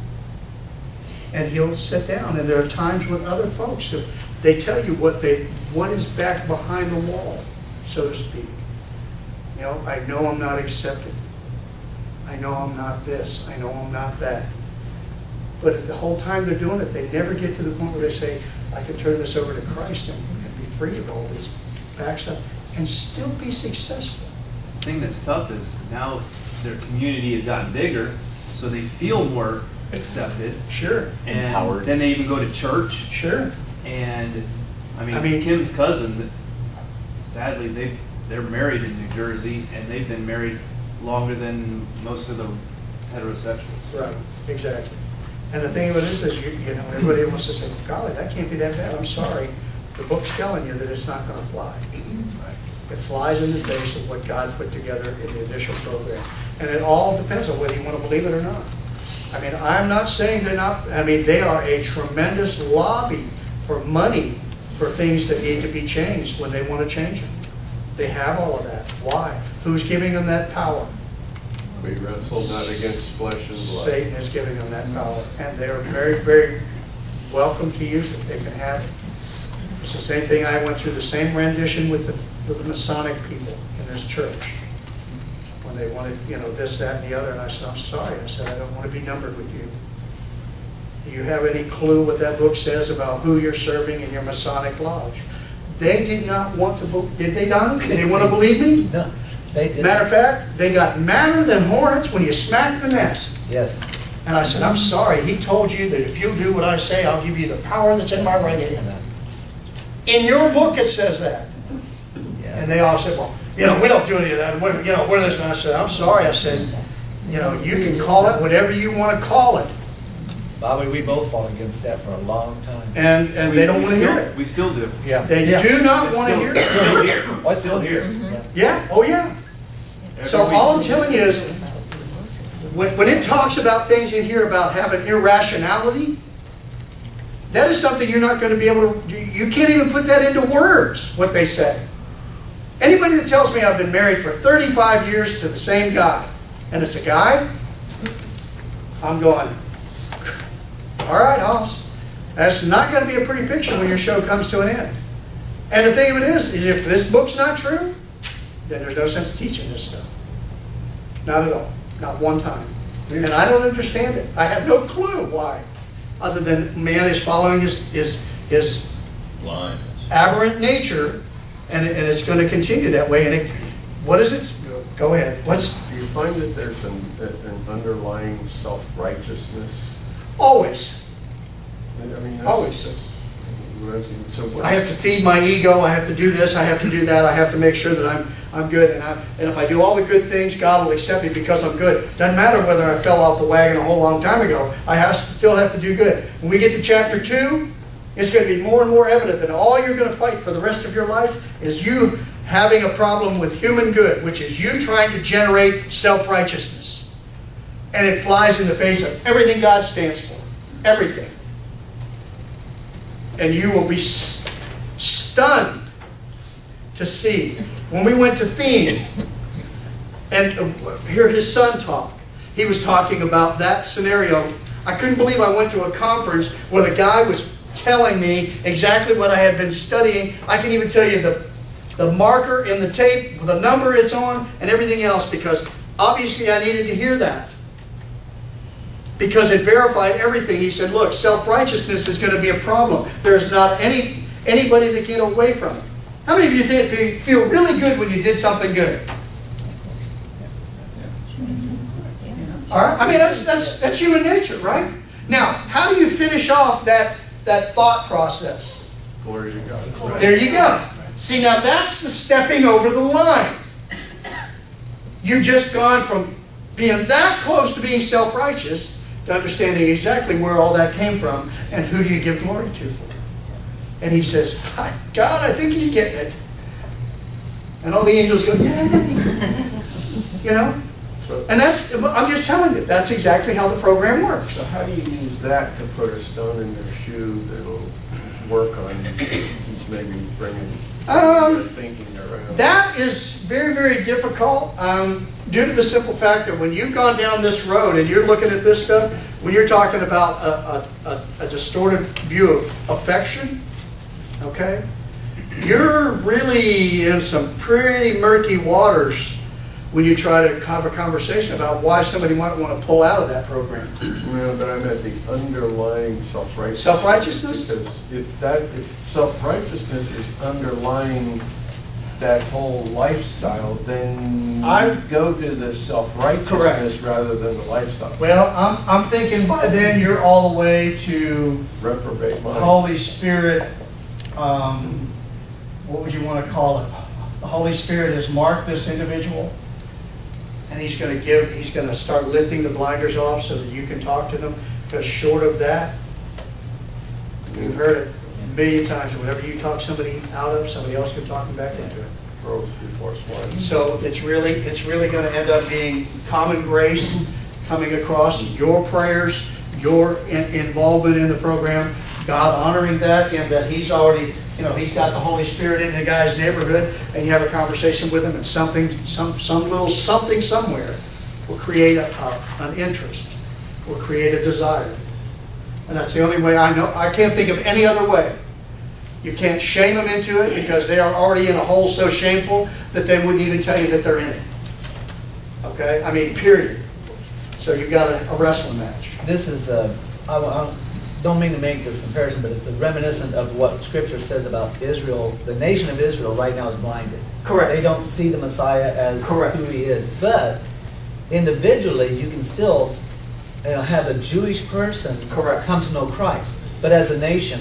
And he'll sit down, and there are times with other folks that they tell you what is back behind the wall, so to speak. You know, I know I'm not accepted. I know I'm not this. I know I'm not that. But at the whole time they're doing it, they never get to the point where they say, I can turn this over to Christ and be free of all this back stuff and still be successful. The thing that's tough is now their community has gotten bigger, so they feel more accepted. Sure. And empowered. Then they even go to church. Sure. And I mean Kim's cousin, sadly, they're married in New Jersey, and they've been married longer than most of the heterosexuals. Right, exactly. And the thing of it is you know, everybody wants to say, golly, that can't be that bad. I'm sorry. The book's telling you that it's not going to fly. Right. It flies in the face of what God put together in the initial program. And it all depends on whether you want to believe it or not. I mean, I'm not saying they're not, I mean, they are a tremendous lobby for money for things that need to be changed when they want to change them. They have all of that. Why? Who's giving them that power? We wrestle not against flesh and blood. Satan is giving them that power. And they're very, very welcome to use it. They can have it. It's the same thing. I went through the same rendition with the Masonic people in this church. When they wanted, you know, this, that, and the other. And I said, I'm sorry. I said, I don't want to be numbered with you. Do you have any clue what that book says about who you're serving in your Masonic lodge? They did not want to, did they, Donnie? Did they want to believe me? No, they didn't. Matter of fact, they got madder than hornets when you smack the nest. Yes. And I said, I'm sorry. He told you that if you do what I say, I'll give you the power that's in my right hand. In your book, it says that. Yeah. And they all said, well, you know, we don't do any of that. We're, you know, we're this. And I said, I'm sorry. I said, you know, you can call it whatever you want to call it. Bobby, we both fought against that for a long time. And they don't want to hear it. We still do. Yeah. They do not want to hear it. Still here. Oh, it's Still here. Yeah, oh yeah. So all I'm telling you is, when it talks about things in here about having irrationality, that is something you're not going to be able to, you can't even put that into words, what they say. Anybody that tells me I've been married for 35 years to the same guy, and it's a guy, I'm going, all right, Hoss, that's not going to be a pretty picture when your show comes to an end. And the thing of it is if this book's not true, then there's no sense teaching this stuff. Not at all. Not one time. And I don't understand it. I have no clue why. Other than man is following his Blind. aberrant nature, and it's going to continue that way. And what is it? Go ahead. Do you find that there's an underlying self-righteousness? Always. I mean, Always. So I have to feed my ego. I have to do this. I have to do that. I have to make sure that I'm good, and if I do all the good things, God will accept me because I'm good. Doesn't matter whether I fell off the wagon a whole long time ago. Still have to do good. When we get to chapter 2, it's going to be more and more evident that all you're going to fight for the rest of your life is you having a problem with human good, which is you trying to generate self-righteousness. And it flies in the face of everything God stands for. Everything. And you will be stunned to see. When we went to Theme and hear his son talk, he was talking about that scenario. I couldn't believe I went to a conference where the guy was telling me exactly what I had been studying. I can even tell you the marker in the tape, the number it's on, and everything else, because obviously I needed to hear that. Because it verified everything. He said, look, self-righteousness is going to be a problem. There's not anybody that get away from it. How many of you feel really good when you did something good? All right? I mean, that's human nature, right? Now, how do you finish off that thought process? Glory to God. There you go. See, now that's the stepping over the line. You've just gone from being that close to being self-righteous to understanding exactly where all that came from and who do you give glory to for. And he says, by God, I think he's getting it. And all the angels go, yay! You know? And I'm just telling you, that's exactly how the program works. So how do you use that to put a stone in their shoe that'll work on he's maybe bringing their thinking around? That is very, very difficult due to the simple fact that when you've gone down this road and you're looking at this stuff, when you're talking about a distorted view of affection, okay, you're really in some pretty murky waters when you try to have a conversation about why somebody might want to pull out of that program. Well, but I meant the underlying self-righteousness. Self-righteousness? Because if self-righteousness is underlying that whole lifestyle, then I go to the self-righteousness rather than the lifestyle. Well, I'm thinking by then you're all the way to reprobate mind. Holy Spirit. What would you want to call it? The Holy Spirit has marked this individual, and he's going to start lifting the blinders off so that you can talk to them. Because short of that, you've heard it a million times. Whatever you talk somebody out of, somebody else can talk them back into it. Grows before swine. So it's really going to end up being common grace coming across your prayers, your involvement in the program, God honoring that, and that He's already, He's got the Holy Spirit in the guy's neighborhood, and you have a conversation with him, and some little something somewhere will create an interest, will create a desire. And that's the only way I know. I can't think of any other way. You can't shame them into it because they are already in a hole so shameful that they wouldn't even tell you that they're in it. Okay? I mean, period. So you've got a wrestling match. This is, I don't mean to make this comparison, but it's reminiscent of what Scripture says about Israel. The nation of Israel right now is blinded. Correct. They don't see the Messiah as who He is. But individually, you can still have a Jewish person come to know Christ. But as a nation,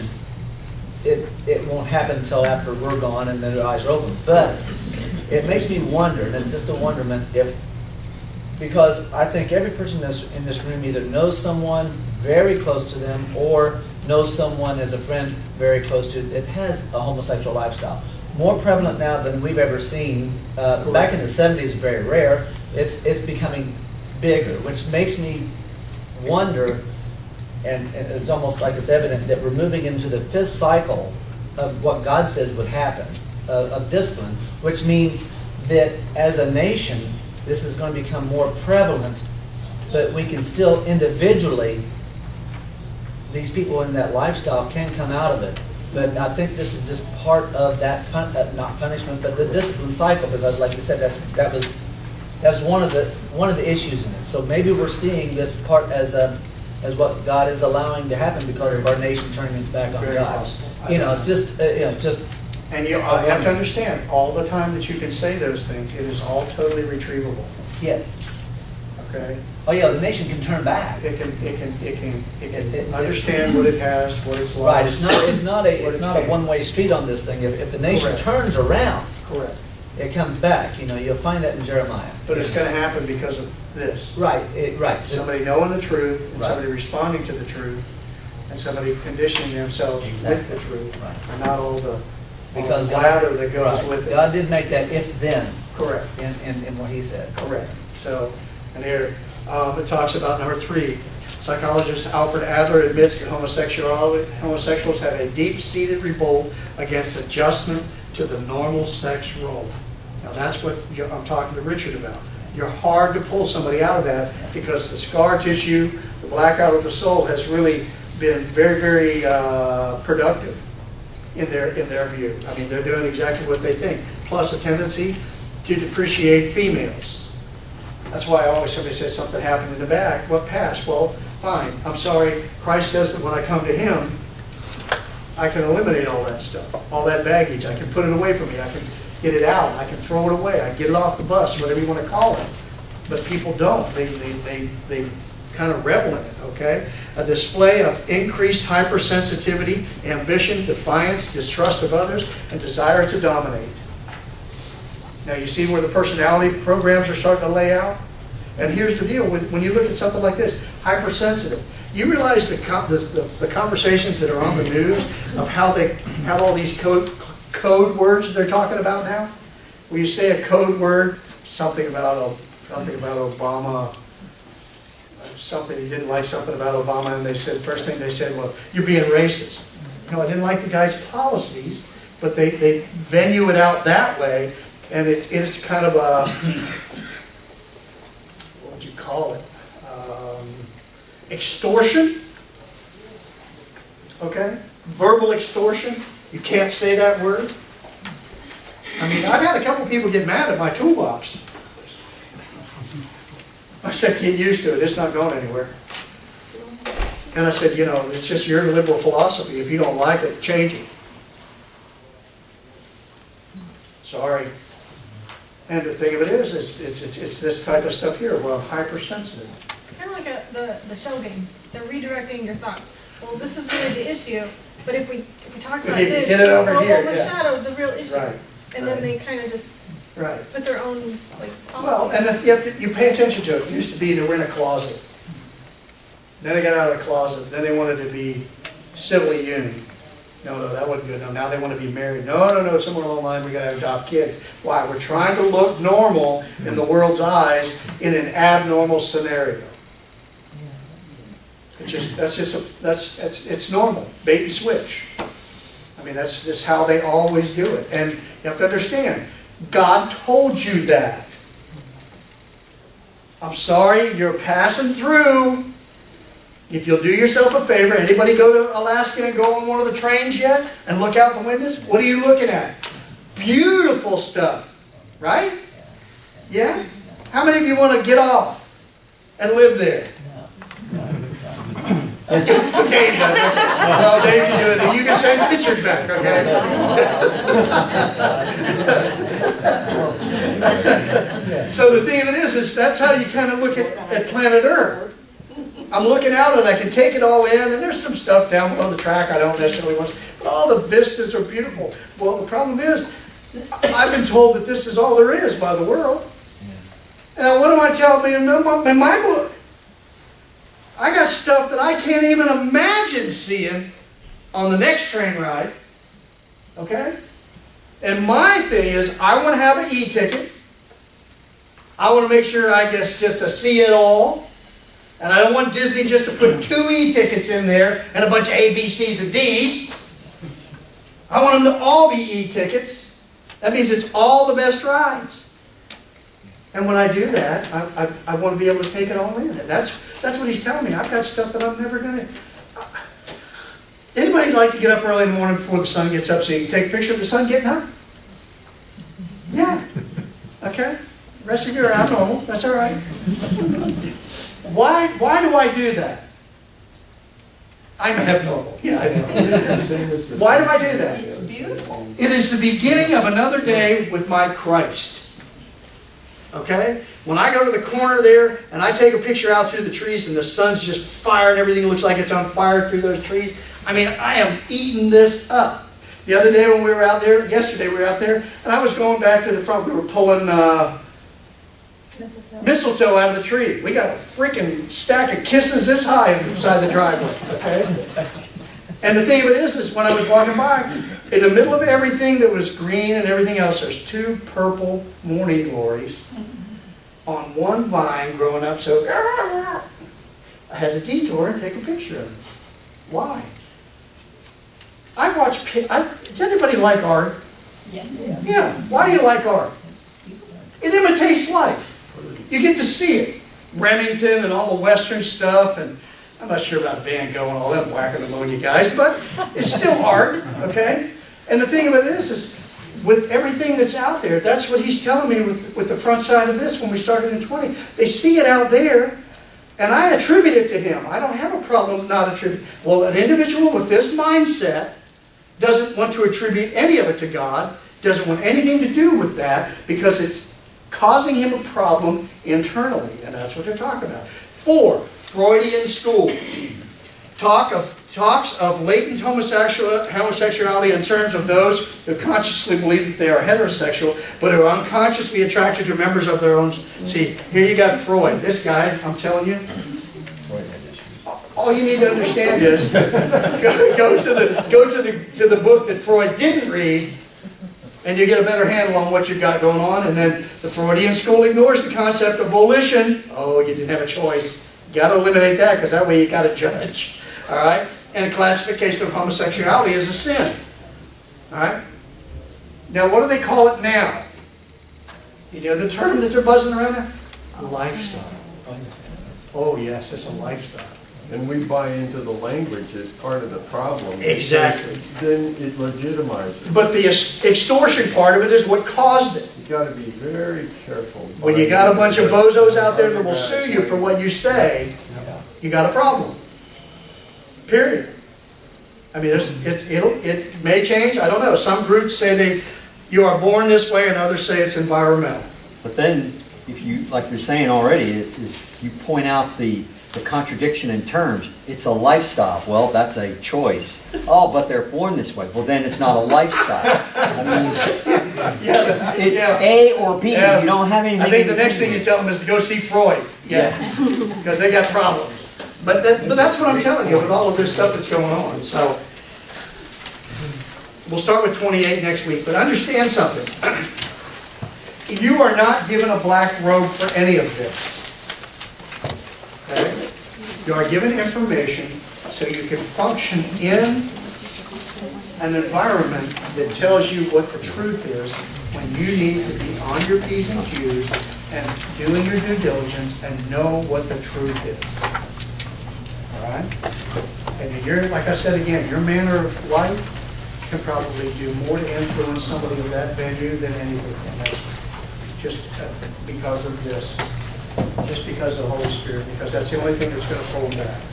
it won't happen until after we're gone and then their eyes are open. But it makes me wonder, and it's just a wonderment, because I think every person in this room either knows someone very close to them or knows someone as a friend very close to that has a homosexual lifestyle. More prevalent now than we've ever seen. Back in the 70s, very rare. It's becoming bigger, which makes me wonder, and it's almost like it's evident that we're moving into the 5th cycle of what God says would happen, of discipline, which means that as a nation, this is going to become more prevalent, but we can still individually, these people in that lifestyle can come out of it. But I think this is just part of that, not punishment, but the discipline cycle, because like you said, that was one of the issues in it. So maybe we're seeing this part as what God is allowing to happen because of our nation turning its back on God. It's just And you have to understand, all the time that you can say those things, it is all totally retrievable. Yes. Okay. Oh yeah, the nation can turn back. It can understand what it has, what it's Right. lost. It's not a one-way street on this thing. If the nation turns around, correct, it comes back. You know, you'll find that in Jeremiah. But it's going to happen because of this. Right, right. Somebody knowing the truth, and Right. somebody responding to the truth, and somebody conditioning themselves with the truth, and not all the Because lather that goes right. with it. God did make that if-then Correct. in what he said. Correct. So, and here, it talks about number 3. Psychologist Alfred Adler admits that homosexuals have a deep-seated revolt against adjustment to the normal sex role. Now that's what I'm talking to Richard about. You're hard to pull somebody out of that because the scar tissue, the blackout of the soul has really been very, very productive in their view. I mean, they're doing exactly what they think. Plus a tendency to depreciate females. That's why somebody says something happened in the back. What past? Well, fine. I'm sorry. Christ says that when I come to Him, I can eliminate all that stuff, all that baggage. I can put it away from me. I can get it out. I can throw it away. I get it off the bus, whatever you want to call it. But people don't. They kind of revel in it, okay? A display of increased hypersensitivity, ambition, defiance, distrust of others, and desire to dominate. Now you see where the personality programs are starting to lay out? And here's the deal, when you look at something like this, hypersensitive. You realize the conversations that are on the news of how they have all these code words they're talking about now? When you say a code word, something about Obama, something you didn't like something about Obama, and they said, first thing they said, well, you're being racist. No, I didn't like the guy's policies, but they venue it out that way, and it's kind of a, what would you call it? Extortion, okay? Verbal extortion. You can't say that word. I mean, I've had a couple people get mad at my toolbox. I said, get used to it. It's not going anywhere. And I said, you know, it's just your liberal philosophy. If you don't like it, change it. Sorry. And the thing of it is, it's this type of stuff here. Well, hypersensitive. It's kind of like the shell game. They're redirecting your thoughts. Well, this is really the issue, but if we talk about this, get it over it'll here, overshadow the real issue. Right. And then they kind of just put their own policy. Well, and if you pay attention to it. It used to be they were in a closet. Then they got out of the closet. Then they wanted to be civilly union. No, that wasn't good. No, now they want to be married. No, somewhere along the line we got to adopt kids. Why? We're trying to look normal in the world's eyes in an abnormal scenario. It's normal. Bait and switch. I mean, that's just how they always do it. And you have to understand, God told you that. I'm sorry, you're passing through. If you'll do yourself a favor, anybody go to Alaska and go on one of the trains yet and look out the windows? What are you looking at? Beautiful stuff, right? Yeah? How many of you want to get off and live there? Dave does it. Well, Dave can do it. You can send pictures back, okay? So the thing of it is that's how you kind of look at planet Earth. I'm looking out and I can take it all in, and there's some stuff down below the track I don't necessarily want, but all the vistas are beautiful. Well, the problem is, I've been told that this is all there is by the world. And what am I telling you in my book? I got stuff that I can't even imagine seeing on the next train ride. Okay? And my thing is, I want to have an e-ticket. I want to make sure I get to see it all. And I don't want Disney just to put 2 e-tickets in there and a bunch of A, B, C's, and D's. I want them to all be e-tickets. That means it's all the best rides. And when I do that, I want to be able to take it all in. And that's what he's telling me. I've got stuff that I'm never going to... Anybody like to get up early in the morning before the sun gets up so you can take a picture of the sun getting up? Yeah. Okay? The rest of you are abnormal. That's all right. Why do I do that? I'm abnormal. Yeah, I know. Why do I do that? It's beautiful. It is the beginning of another day with my Christ. Okay? When I go to the corner there and I take a picture out through the trees and the sun's just firing, everything looks like it's on fire through those trees, I mean, I am eating this up. The other day when we were out there, yesterday we were out there, and I was going back to the front. We were pulling mistletoe out of the tree. We got a freaking stack of kisses this high inside the driveway, okay? And the thing of it is when I was walking by, in the middle of everything that was green and everything else, there's 2 purple morning glories on one vine growing up, so I had to detour and take a picture of it. Why? Does anybody like art? Yes. Yeah. Why do you like art? It imitates life. You get to see it. Remington and all the Western stuff, and I'm not sure about Van Gogh and all that whacking ammonia guys, but it's still art, okay? And the thing of it is with everything that's out there, that's what he's telling me with the front side of this when we started in 20. They see it out there, and I attribute it to him. I don't have a problem not attributing. Well, an individual with this mindset doesn't want to attribute any of it to God, doesn't want anything to do with that, because it's causing him a problem internally, and that's what they're talking about. 4, Freudian school. Talks of latent homosexuality in terms of those who consciously believe that they are heterosexual, but are unconsciously attracted to members of their own. See, here you got Freud. This guy, I'm telling you, all you need to understand is go to the book that Freud didn't read, and you get a better handle on what you've got going on. And then the Freudian school ignores the concept of volition. Oh, you didn't have a choice. You got to eliminate that, because that way you got to judge. All right? And classification of homosexuality as a sin. All right? Now, what do they call it now? You know the term that they're buzzing around there? Lifestyle. Oh, yes, it's a lifestyle. And we buy into the language as part of the problem. Exactly. Then it legitimizes. But the extortion part of it is what caused it. You got to be very careful. When you got a bunch of bozos out there that will sue you for what you say, you got a problem. Period. I mean, it may change. I don't know. Some groups say you are born this way, and others say it's environmental. But then, if you, like you're saying already, if you point out the contradiction in terms, it's a lifestyle. Well, that's a choice. Oh, but they're born this way. Well, then it's not a lifestyle. I mean, it's A or B. Yeah. You don't have anything. I think the next thing you tell them is to go see Freud. Yeah, because they got problems. But that's what I'm telling you with all of this stuff that's going on. So we'll start with 28 next week. But understand something. You are not given a black robe for any of this. Okay? You are given information so you can function in an environment that tells you what the truth is when you need to be on your P's and Q's and doing your due diligence and know what the truth is. All right? And like I said again, your manner of life can probably do more to influence somebody in that venue than anything. And that's just because of this. Just because of the Holy Spirit, because that's the only thing that's going to pull them back.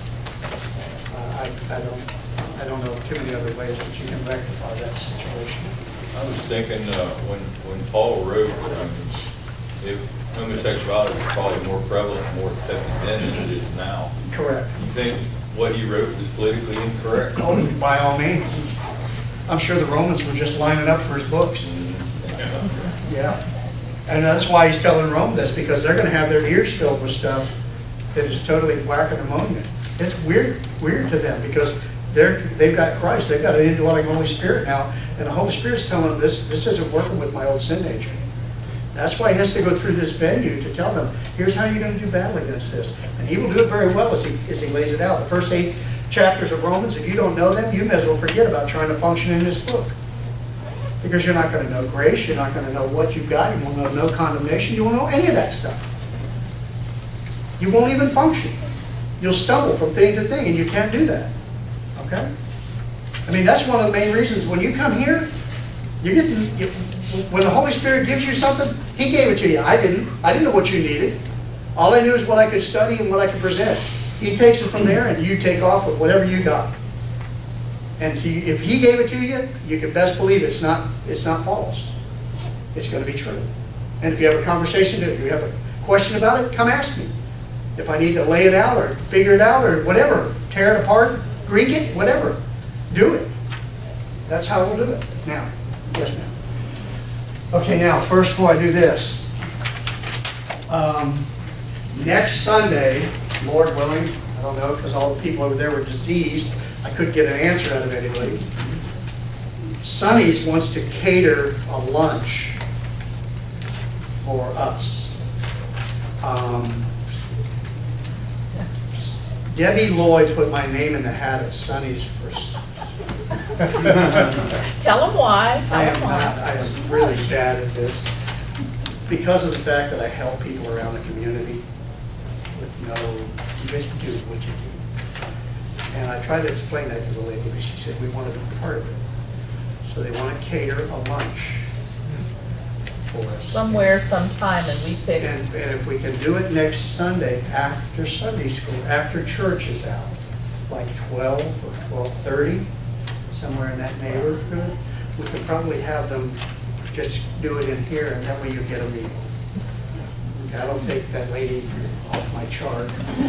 I don't know too many other ways that you can rectify that situation. I was thinking when Paul wrote, if homosexuality was probably more prevalent, more accepted then than it is now. Correct. You think what he wrote was politically incorrect? Oh, by all means. I'm sure the Romans were just lining up for his books. Yeah. And that's why he's telling Rome this, because they're going to have their ears filled with stuff that is totally whacking ammonia. It's weird to them, because they've got Christ, they've got an indwelling Holy Spirit now, and the Holy Spirit's telling them this isn't working with my old sin nature. That's why he has to go through this venue to tell them, here's how you're going to do battle against this. And he will do it very well as he lays it out. The first 8 chapters of Romans, if you don't know them, you may as well forget about trying to function in this book. Because you're not going to know grace, you're not going to know what you've got, you won't know no condemnation, you won't know any of that stuff. You won't even function. You'll stumble from thing to thing, and you can't do that. Okay? I mean, that's one of the main reasons when you come here, when the Holy Spirit gives you something, He gave it to you. I didn't know what you needed. All I knew is what I could study and what I could present. He takes it from there, and you take off with whatever you got. And if He gave it to you, you can best believe it's not false. It's going to be true. And if you have a conversation, if you have a question about it, come ask me. If I need to lay it out or figure it out or whatever, tear it apart, Greek it, whatever, do it. that's how we'll do it. Now, yes, ma'am. Okay, now, first before I do this, next Sunday, Lord willing, I don't know, because all the people over there were diseased, I couldn't get an answer out of anybody. Sonny's wants to cater a lunch for us. Debbie Lloyd put my name in the hat at Sonny's first. Tell them why. I am really bad at this because of the fact that I help people around the community with no, you just do what you do. And I tried to explain that to the lady, but she said we want to be part of it. So they want to cater a lunch for us. Somewhere, sometime, and we pick. And if we can do it next Sunday after Sunday school, after church is out, like 12 or 12:30, somewhere in that neighborhood, we could probably have them just do it in here, and that way you get a meal. That'll take that lady off my chart.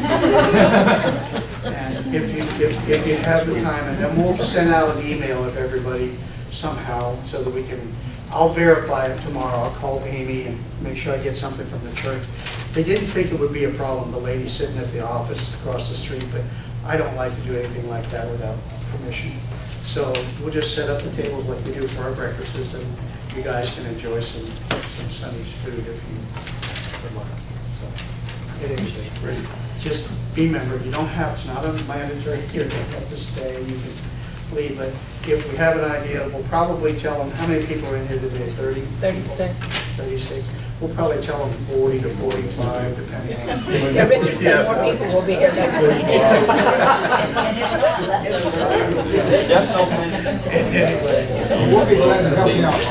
And if you have the time, and then we'll send out an email of everybody somehow so that we can, I'll verify it tomorrow. I'll call Amy and make sure I get something from the church. They didn't think it would be a problem, the lady sitting at the office across the street, but I don't like to do anything like that without permission. So we'll just set up the tables like we do for our breakfasts, and you guys can enjoy some Sunny's food if you would like. So it is free. Just be member. You don't have, it's not a mandatory, you don't have to stay. You can leave, but if we have an idea, we'll probably tell them, how many people are in here today? 30? 36. 36. We'll probably tell them 40 to 45, depending on. Yeah, Richard said more people will be here next week. That's okay. We'll be glad to help you out.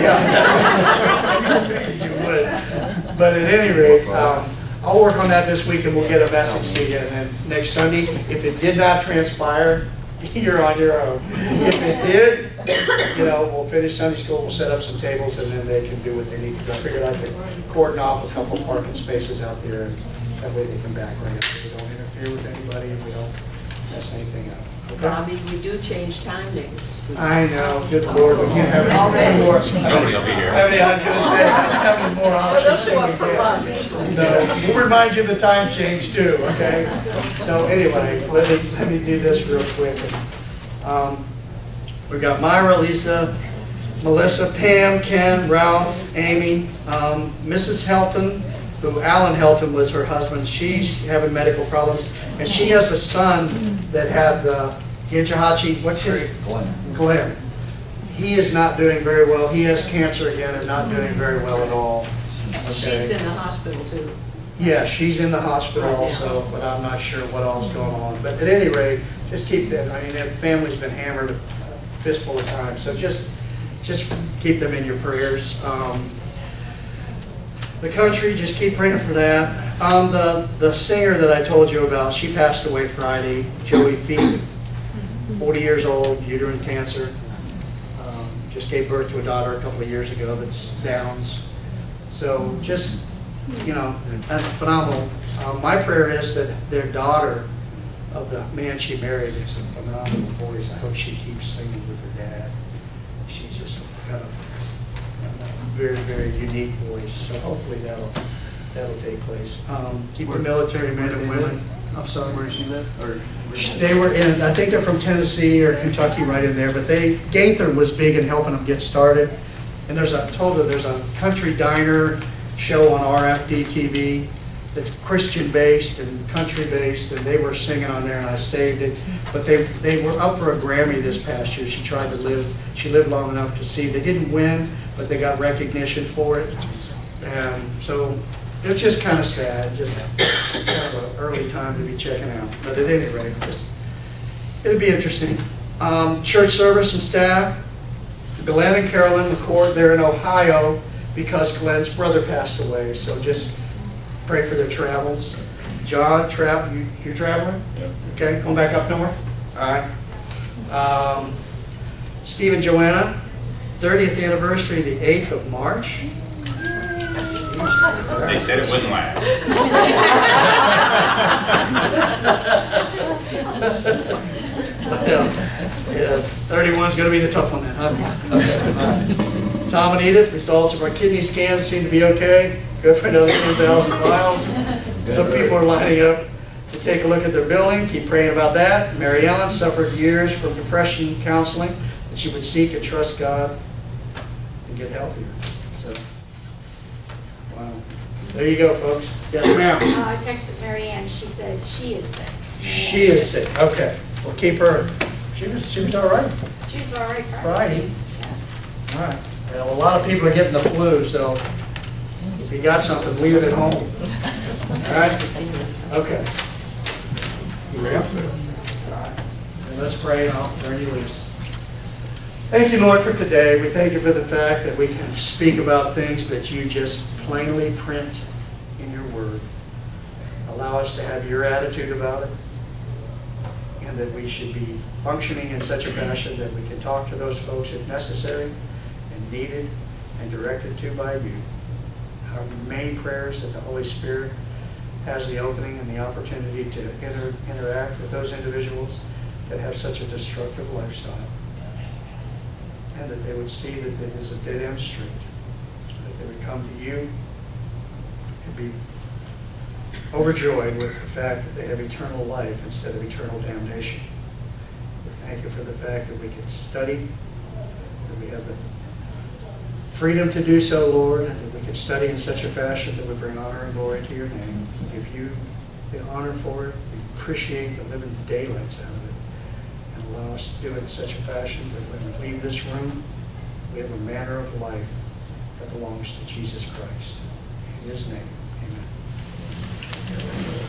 You would. But at any rate, I'll work on that this week and we'll get a message to you. And then next Sunday, if it did not transpire, you're on your own. If it did, we'll finish Sunday school, we'll set up some tables, and then they can do what they need to do. I figured I could cordon off a couple parking spaces out there, and that way they can back right up. We don't interfere with anybody, and we don't mess anything up. Okay? Bobby, we do change time tables. I know, good Lord, we can't have any more. Nobody will be here. I was going to say, I don't have any more options than we get. So we'll remind you of the time change too, okay? So anyway, let me do this real quick. We've got Myra, Lisa, Melissa, Pam, Ken, Ralph, Amy, Mrs. Helton, who Alan Helton was her husband. She's having medical problems, and she has a son that had Gijahachi, what's his? Glenn. He is not doing very well. He has cancer again and not doing very well at all. Okay. She's in the hospital too. Yeah, she's in the hospital also, but I'm not sure what all's going on. But at any rate, just keep that. I mean, that family's been hammered a fistful of times, so just keep them in your prayers. The country, just keep praying for that. The singer that I told you about, she passed away Friday, Joey Feet, 40 years old, uterine cancer. Just gave birth to a daughter a couple of years ago that's Downs. So just, that's phenomenal. My prayer is that their daughter of the man she married is a phenomenal voice. I hope she keeps singing with her dad. She's just got a very, very unique voice. So hopefully that'll take place. Keep the military men and women. I'm sorry. Where does she live? Or they were in, I think they're from Tennessee or Kentucky, right in there. But Gaither was big in helping them get started. And there's a country diner show on RFD TV that's Christian based and country based, and they were singing on there, and I saved it. But they were up for a Grammy this past year. She lived long enough to see. They didn't win, but they got recognition for it. And so it was just kind of sad, just kind of an early time to be checking out. But at any rate, it'll be interesting. Church service and staff, Glenn and Carolyn McCord, they're in Ohio because Glenn's brother passed away. So just pray for their travels. John, you're traveling? Yeah. Okay, going back up north? All right. Steve and Joanna, 30th anniversary, the 8th of March. They said it wouldn't last. Yeah, 30th 31 is going to be the tough one then, huh? Okay, all right. Tom and Edith, results of our kidney scans seem to be okay. Good for another 10,000 miles. Some people are lining up to take a look at their building. Keep praying about that. Mary Ellen suffered years from depression counseling, that she would seek and trust God and get healthier. So, wow. There you go, folks. Yes, ma'am. I texted Mary Ann, she said she is sick. She is sick. Okay. We'll keep her. She was all right. She was all right Friday. All right. Well, a lot of people are getting the flu, so if you got something, leave it at home. All right? Okay. You ready? All right. And let's pray and I'll turn you loose. Thank you, Lord, for today. We thank you for the fact that we can speak about things that you just plainly print in your word. Allow us to have your attitude about it, and that we should be functioning in such a fashion that we can talk to those folks if necessary and needed and directed to by you. Our main prayer is that the Holy Spirit has the opening and the opportunity to interact with those individuals that have such a destructive lifestyle, and that they would see that it is a dead-end street, that they would come to you and be overjoyed with the fact that they have eternal life instead of eternal damnation. We thank you for the fact that we can study, that we have the freedom to do so, Lord, and that we can study in such a fashion that would bring honor and glory to your name. We give you the honor for it. We appreciate the living daylights out of it, and allow us to do it in such a fashion that when we leave this room, we have a manner of life that belongs to Jesus Christ. In his name.